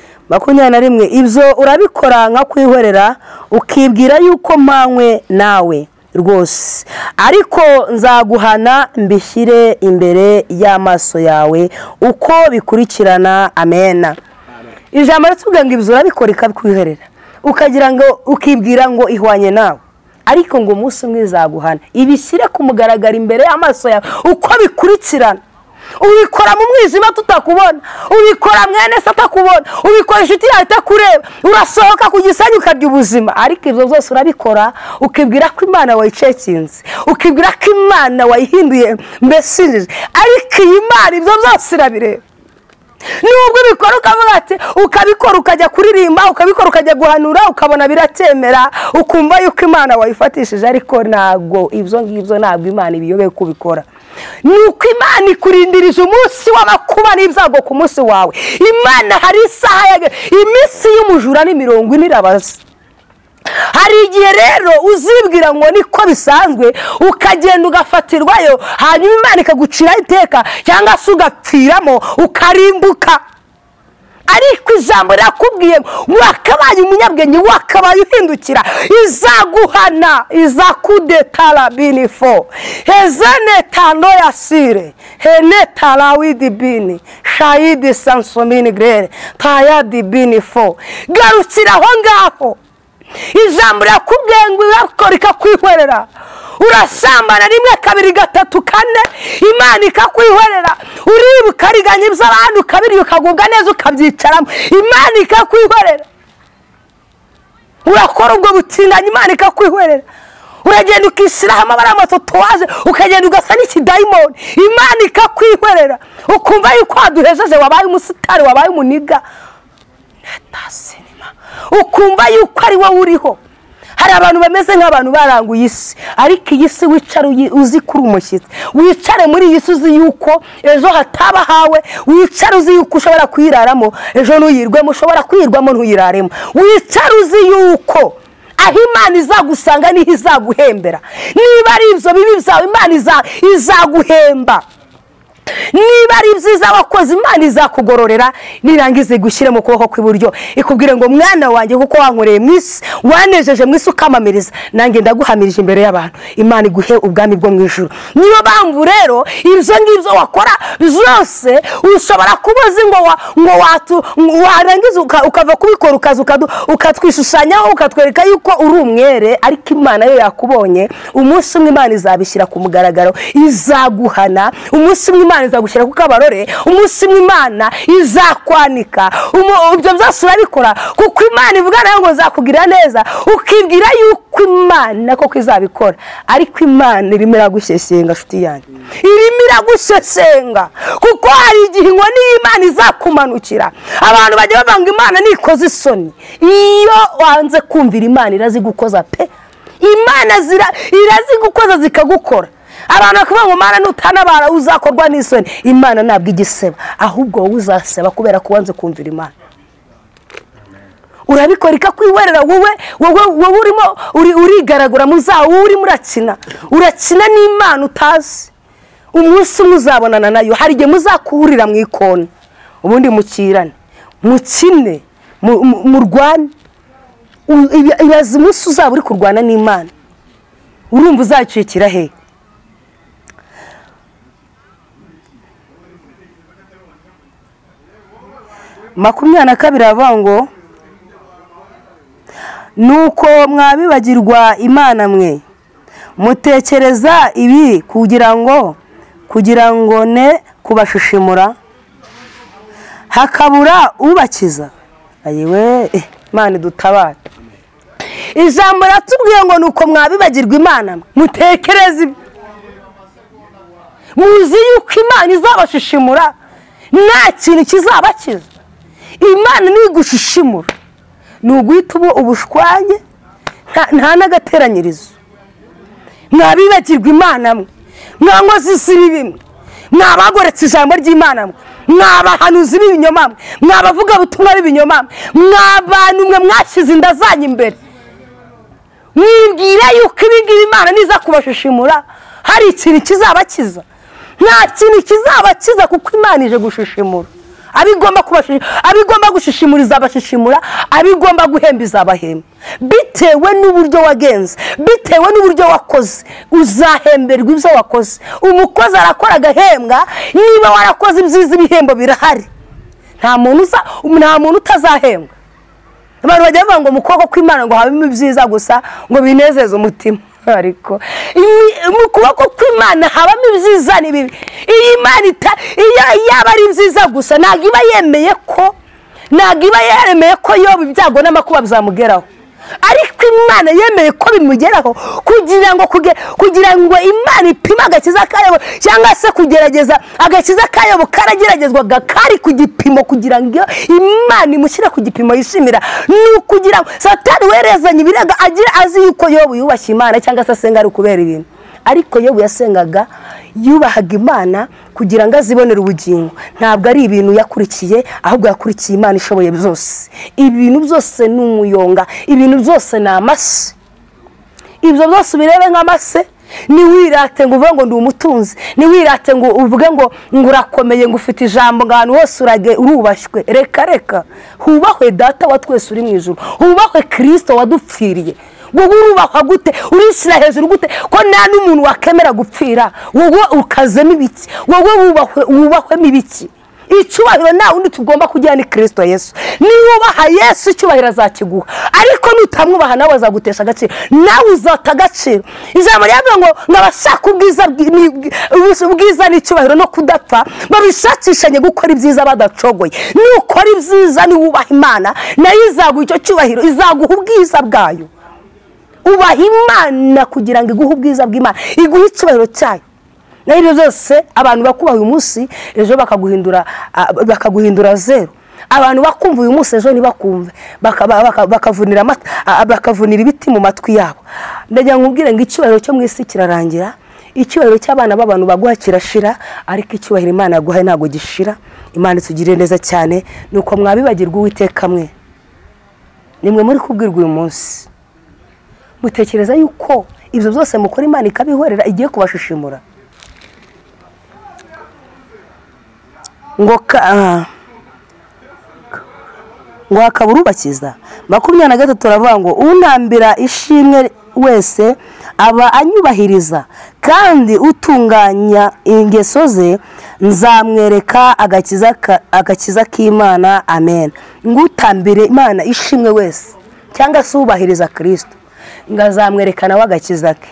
21 ibyo urabikora nka kwihorera, ukibwira yuko mpanywe nawe rwose, ariko nzaguhana mbishyire imbere y'amaso yawe uko bikurikirana. Amena. Ijambo ritubwira ngo ibyo urabikora ikabikwihorera, ukagira ngo ukibwira ngo ihwanye nawe, ariko ngo umunsi umwe izaguhana ibishyire ku mugaragaro imbere y'amaso yawe uko bikurikirana. Ubikora mu mwijima tutakubona, ubikora mwene se atakubona, ubikora inshuti yawe itakureba, urasohoka ku gisenyi ukarya ubuzima. Ariko ibyo byose urabikora ukibwira ko Imana wayicekinze, ukibwira ko Imana wayihinduye mbese injiji, ariko iyi Mana ibyo byose irabireba. Nubwo ubikora ukavuga ati, ukabikora ukajya kuririmba, ukabikora ukajya guhanura, ukabona biratemera, ukumva yuko Imana wayifatishije, ariko ntabwo ibyo ngibyo, ntabwo Imana ibiyobeye kubikora. Nuko Imana ikurindirije umunsi w'amakuba n'ibyago ku munsi wawe. Imana hari isaha yage, iminsi y'umujura ni 40 irabaza. Hari igihe rero uzibwira ngo niko bisanzwe, ukagenda ugafatirwayo, hanyuma Imana ikaguciraho iteka, cyangwa se ugapfiramo ukarimbuka. Ariko ijambo rirakubwiye wakabaye umunyabwenge, wakabaye uhindukira, izaguhana, izakudetara binifo hezane tano yasire henetara widibini shayidi sansomini grere tayadi binifo. Garukira aho ngaho, ijambo rirakubwiye ngo urakora ikakwihorera. Urasambana 1 2 3 4, Imana ikakwihorera. Uribuka riganya iby'abantu ukabirya ukagubwa neza ukabyicaramo, Imana ikakwihorera. Urakora ubwo butinganyi, Imana ikakwihorera. Uragenda ukishyiraho amabara y'amatotowaje, ukagenda ugasa n'ikidayimoni, Imana ikakwihorera. Ukumva yuko waduhejeje, wabaye umusitari, wabaye umuniga, netasinima, ukumva yuko ari wowe uriho. Hari abantu bameze nk'abantu baranguye isi, ariko iyi si wicara uzi kuri umushyitsi, wicare muri iyi si uzi yuko ejo hataba hawe, wicare uzi yuko ushobora kuyiraramo ejo ntuyirwemo, ushobora kuyirwamo ntuyiraremo. Wicare uzi yuko aho Imana izagusanga niho izaguhembera. Niba ari ibyo bibi byawe, Imana izaguhemba. niba ari byiza wakoze Imana izakugororera nirangize gushyira mu kuboko kw'iburyo ikubwire ngo mwana wanjye kuko wankoreye mu isi wanejeje mu isi ukamamiriza nanjye ndaguhamirije imbere y'abantu Imana iguhe ubwami bwo mu ijuru. Niyo mpamvu rero ibyo ngibyo wakora byose ushobora kubaza ngo warangiza ukava kubikora ukatwishushanyaho ukatwereka yuko uri umwere, ariko Imana yo yakubonye. Umunsi umwe Imana izabishyira ku mugaragaro, izaguhana. Umunsi umwe Imana izagushyira ku kabarore, umunsi umwe Imana izakwanika. Ibyo byose urabikora kuko Imana ivuga nayo ngo nzakugirira neza, ukibwira yuko Imana koko izabikora, ariko Imana irimo iragushesenga nshuti yanjye, irimo iragushesenga kuko hari igihe ngo n'Imana izakumanukira. Abantu bajya bavuga ngo Imana nikoze isoni. Iyo wanze kumvira Imana irazigukoza pe. Imana irazigukoza zikagukora. Abantu bakavuga ngo Imana nutanabara uzakorwa n'isoni. Imana ntabwo igiseba, ahubwo wowe uzaseba kubera ko wanze kumvira Imana. Urabikora ikakwiwerera wowe urimo urigaragura muzawo urimo urakina n'Imana utazi. Umunsi umwe uzabonana nayo, hari igihe muzakuhurira mu ikoni, ubundi mukirane, mukine, murwane. Ibaze umunsi uzaba uri kurwana n'Imana, urumva uzacikira he? Makumyabiri na kabiri avuga ngo nuko mwabibagirwa Imana mwe mutekereza ibi kugira ngo ne kubashishimura hakabura ubakiza. Ayiwe Imana dutabare. Ijambo ratubwiye ngo nuko mwabibagirwa Imana mutekereza ibi, muzi yuko Imana izabashishimura, nta kintu kizabakiza. Imana nigushishimura nuguhita ubushwanye nta n'agateranyirizo. Mwabibagirwa Imana mwe, mwankozi z'ibibi bimwe, mwabagoretse ijambo ry'Imana mwe, mwabahanuzi b'ibinyoma mwe, mwabavuga butumwa b'ibinyoma mwe, mwabantu mwe mwashyize inda zanyu imbere. Mwibwira yuko ibingibi Imana niza kubashishimura hari ikintu kizabakiza? Nta kintu kizabakiza kuko Imana ije gushishimura. Abigomba gushishimura izabashishimura, abigomba guhemba izabahemba. Bitewe n'uburyo wagenze, bitewe n'uburyo wakoze, uzahemberwa ibyo wakoze. Umukozi arakora agahembwa, niba warakoze ibyiza ibihembo birahari. Nta muntu utazahembwa. Abantu bajya bavuga ngo mu kuboko kw'Imana ngo habemo ibyiza gusa ngo binezeze umutima, ariko mu kuboko kw'Imana habamo ibyiza n'ibibi. Iyi Imana yaba ari ibyiza gusa ntabwo iba yemeye ko Yobu ibyago n'amakuba bizamugeraho, ariko Imana yemeye ko bimugeraho kugira ngo Imana ipime agakiza kayo, cyangwa se kugerageza agakiza kayo karageragezwaga kari ku gipimo kugira ngo Imana imushyire ku gipimo yishimira. Ni kugira ngo Satani werezanye ibirega azi yuko Yobu yubashye Imana cyangwa se asenga ari kubera ibintu, ariko Yobu yasengaga yubahaga Imana kugira ngo azibonere ubugingo. Ntabwo ari ibintu yakurikiye, ahubwo yakurikiye Imana ishoboye byose. Ibintu byose ni umuyonga, ibintu byose ni amase. Ibyo byose birebe nk'amase. Niwirate ngo uvuge ngo ndi umutunzi, niwirate ngo uvuge ngo urakomeye, ngo ufite ijambo ngo ahantu hose urubashywe. Reka hubahwe Data wa twese uri mu ijuru, hubahwe Kristo wadupfiriye. Wowe urubahwa gute? Urishyira hejuru gute ko nta n'umuntu wakemera gupfira? Wowe ukazemo ibiki? Wowe wubahwemo ibiki? Icyubahiro nta wundi tugomba kugira ni Kristo Yesu. Niwubaha Yesu icyubahiro azakiguha, ariko nutamwubaha nawe azagutesha agaciro, nawe uzata agaciro. Ijambo ryavuga ngo abashaka ubwiza n'icyubahiro no kudapfa babishakishanye gukora ibyiza badacogoye. Nukora ibyiza niwubaha Imana nayo izaguha icyo cyubahiro, izaguha ubwiza bwayo. Ubaha Imana kugira ngo iguhe ubwiza bw'Imana, iguhe icyubahiro cyayo. N'ibyo byose abantu bakubaha uyu munsi ejo bakaguhindura zero. Abantu bakumva uyu munsi ejo ntibakumve, bakavunira ibiti mu matwi yabo. Ndagira ngo ubwire ngo icyubahiro cyo mu isi kirarangira, icyubahiro cy'abana b'abantu baguha kirashira, ariko icyubahiro Imana yaguhaye ntabwo gishira. Imana itugirire neza cyane. Nuko mwabibagirwa Uwiteka mwe, nimwe muri kubwirwa uyu munsi, mutekereza yuko ibyo byose mukora Imana ikabihorera igiye kubashishimura? ngo hakaba urubakiza. 23 turavuga ngo unambira ishimwe wese aba anyubahiriza, kandi utunganya ingeso ze nzamwereka agakiza k'Imana. Amen. Ngutambire Imana ishimwe wese cyangwa se ubahiriza Kristo, ngazamwerekana w'agakiza ke.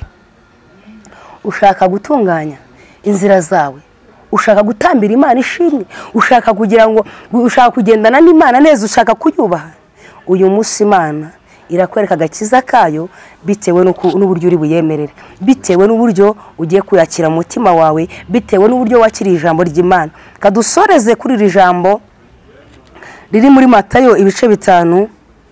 Ushaka gutunganya inzira zawe, ushaka gutambira Imana ishimwe, ushaka kugira ngo ushaka kugendana n'Imana neza, ushaka kuyubaha, uyu munsi Imana irakwereka agakiza kayo bitewe n'uburyo uri buyemerere, bitewe n'uburyo ugiye kuyakira mu mutima wawe, bitewe n'uburyo wakiriye ijambo ry'Imana. Kadusoreze kuri iri jambo riri muri Matayo ibice 5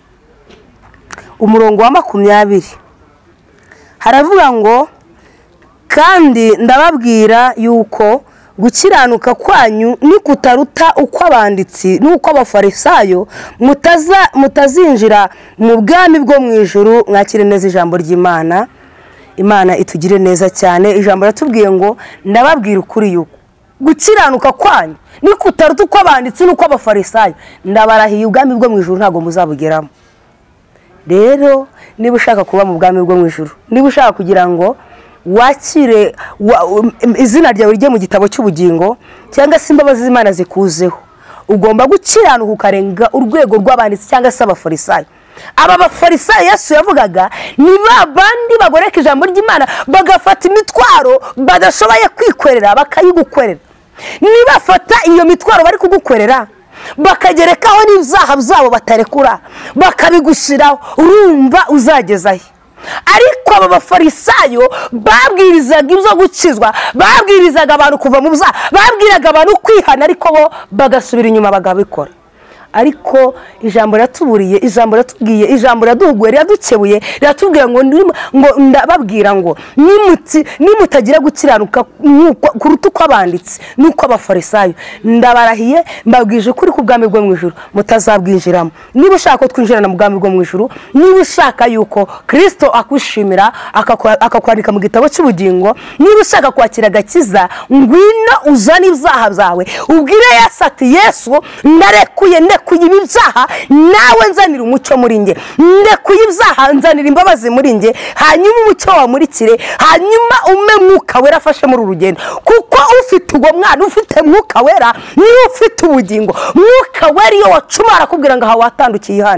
umurongo wa 20. Haravuga ngo kandi ndababwira yuko gukiranuka kwanyu ni kutaruta uko abanditsi n'uko abafarisayo mutazinjira mu bwami bwo mu ijuru. Mwakire neza ijambo ry'Imana. Imana itugire neza cyane. Ijambo ratubwiye ngo ndababwira ukuri yuko gukiranuka kwanyu ni kutaruta uko abanditsi n'uko abafarisayo. Ndabarahiye ubwami bwo mu ijuru ntago muzabugeramo. Rero niba ushaka kuba mu bwami bwo mu ijuru, niba ushaka kugira ngo wakire izina ryawe rijye mu gitabo cy'ubugingo cyangwa se imbabazi z'Imana zikuzeho, ugomba gukiranuka ukarenga urwego rw'abanditsi cyangwa se abafarisayo. Aba bafarisayo Yesu yavugaga ni babandi bagoreka ijambo ry'Imana, bagafata imitwaro badashoboye kwikorera bakayigukorera. Nibafata iyo mitwaro bari kugukwerera bakagerekaho n'ibyaha byabo batarekura bakabigushiraho, urumva uzagezahe? Ariko aba bafarisayo babwirizaga ibyo gukizwa, babwirizaga abantu kuva mu byaha, babwiraga abantu kwihana, ariko bo bagasubira inyuma bagabikora. Ariko ijambo ratuburiye, ijambo ratubwiye, ijambo raduhuguye, ryadukebuye, ratubwiye ngo ndababwira ngo nimutagira gukiranuka kuruta uko abanditsi nuko abafarisayo, ndabarahiye mbabwije ukuri ku bwami bwo mu ijuru mutazabwinjiramo. Niba ushaka ko twinjirana mu bwami bwo mu ijuru, niba ushaka yuko Kristo akwishimira akakwandika mu gitabo cy'ubugingo, niba ushaka kwakira agakiza, ngwino uzane ibyaha byawe ubwire Yesu ati Yesu ndarekuye kuyiba ibyaha, nawe nzanira umucyo muri nge, ndekuye ibyaha nzanira imbabazi muri nge, hanyuma umucyo wamurikire, hanyuma ume Mwuka Wera afashe muri urugendo. Kuko ufite uwo mwana, ufite Mwuka Wera, niwe ufite ubugingo. Mwuka Wera iyo wacumara kubwira ngo aha watandukiye hano,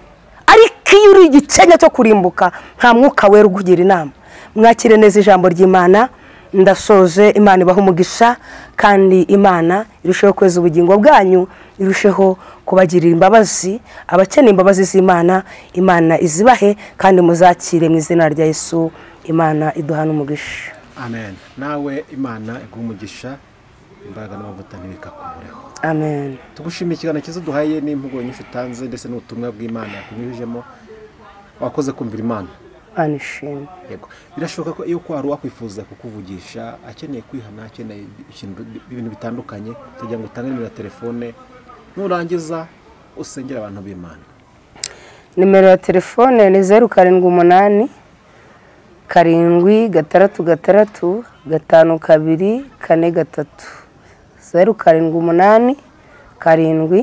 ariko iyo uri igicenya cyo kurimbuka nta Mwuka Wera ugugira inama. Mwakire neza ijambo ry'Imana. Ndasoje. Imana ibaha umugisha, kandi Imana irusheho kweza ubugingo bwanyu, irusheho kubagirira imbabazi. Abakeneye imbabazi z'Imana, Imana izibahe kandi muzakire mu izina rya Yesu. Imana iduhana umugisha. Amen. Nawe Imana iguha umugisha, imbaraga n'amavuta ntibikakubureho. Amen. Tugushimiye ikiganiro cyiza duhaye n'imvugo nyinshi utanze ndetse n'ubutumwa bw'Imana yakunyujemo. Wakoze kumvira Imana. Anishimwe. Yego. Birashoboka ko iyo kwari wakwifuza kukuvugisha, akeneye kwihana, akeneye ibintu bitandukanye, kugira ngo utange nimero ya telefone, nurangiza usengera abantu b'Imana. Nimero ya telefone ni 078 7 6 5 2 4 3. 078 7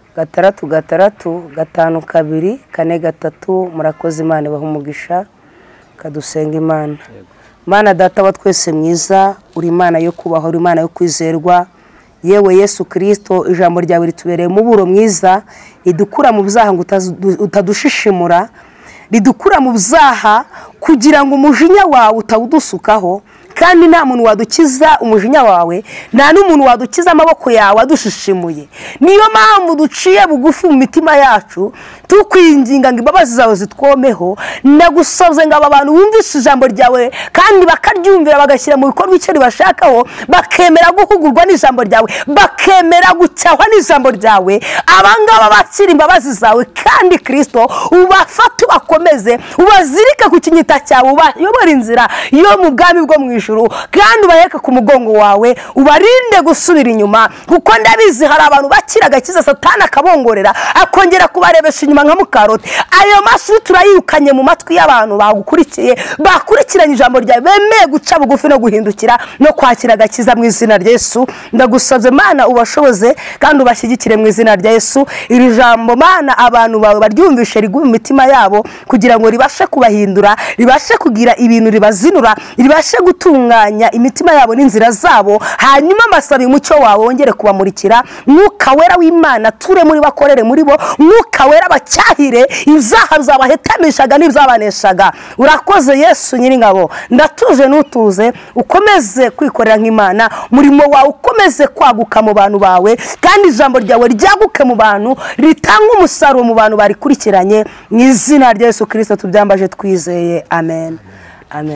6 5 2 4 3. Murakoze. Imana ibaha umugisha. Kadusenga Imana. Mana data wa twese mwiza, uri Imana yo kubaho, uri Imana yo kwizerwa. Yewe Yesu Kristo, ijambo ryawe ritubereye muburo mwiza, idukura mu byaha ngo utadushishimura, ridukura mu byaha kugira ngo umujinya wawe utawudusukaho, kandi nta muntu wadukiza umujinya wawe, nta n'umuntu wadukiza amaboko yawe adushishimuye. Niyo mpamvu duciye bugufi mu mitima yacu, tukwinginga ngo imbabazi zawe zitwomeho. Ndagusabye ngo aba bantu bumvishe ijambo ryawe kandi bakaryumvira bagashyira mu bikorwa icyo ribashakaho, bakemera guhugurwa n'ijambo ryawe, bakemera gucyahwa n'ijambo ryawe. Abangaba bakira imbabazi zawe, kandi Kristo ubafate ubakomeze, ubazirike ku kinyita cyawe, ubayobora inzira yo mu bwami bwo mu ijuru, kandi ubayeka ku mugongo wawe, ubarinde gusubira inyuma. Kuko ndabizi hari abantu bakira agakiza Satani akabongorera akongera kubarebesha inyuma nka mukaroti. Ayo mashuri turayirukanye mu matwi y'abantu bagukurikiye, bakurikiranye ijambo ryawe, bemeye guca bugufi no guhindukira no kwakira agakiza mu izina rya Yesu. Ndagusabye Mana ubashoboze kandi ubashyigikire mu izina rya Yesu. Iri jambo Mana abantu bawe baryumvishe rigume mu mitima yabo kugira ngo ribashe kubahindura, ribashe kugira ibintu ribazinura, ribashe gutunganya imitima yabo n'inzira zabo. Hanyuma masaba umucyo wawe wongere kubamurikira. Mwuka wera w'Imana ture muri bakorere muri bo. Mwuka wera bacyahire ibyaha zabahetamishaga n'ibyabaneshaga. Urakoze Yesu Nyiringabo, ndatuje n'utuze, ukomeze kwikorera nk'Imana, murimo wawe ukomeze kwaguka mu bantu bawe, kandi ijambo ryawe ryaguke mu bantu, ritanga umusaruro mu bantu barikurikiranye. Mu izina rya Yesu Kristo tubyambaje twizeye, amen. Amen.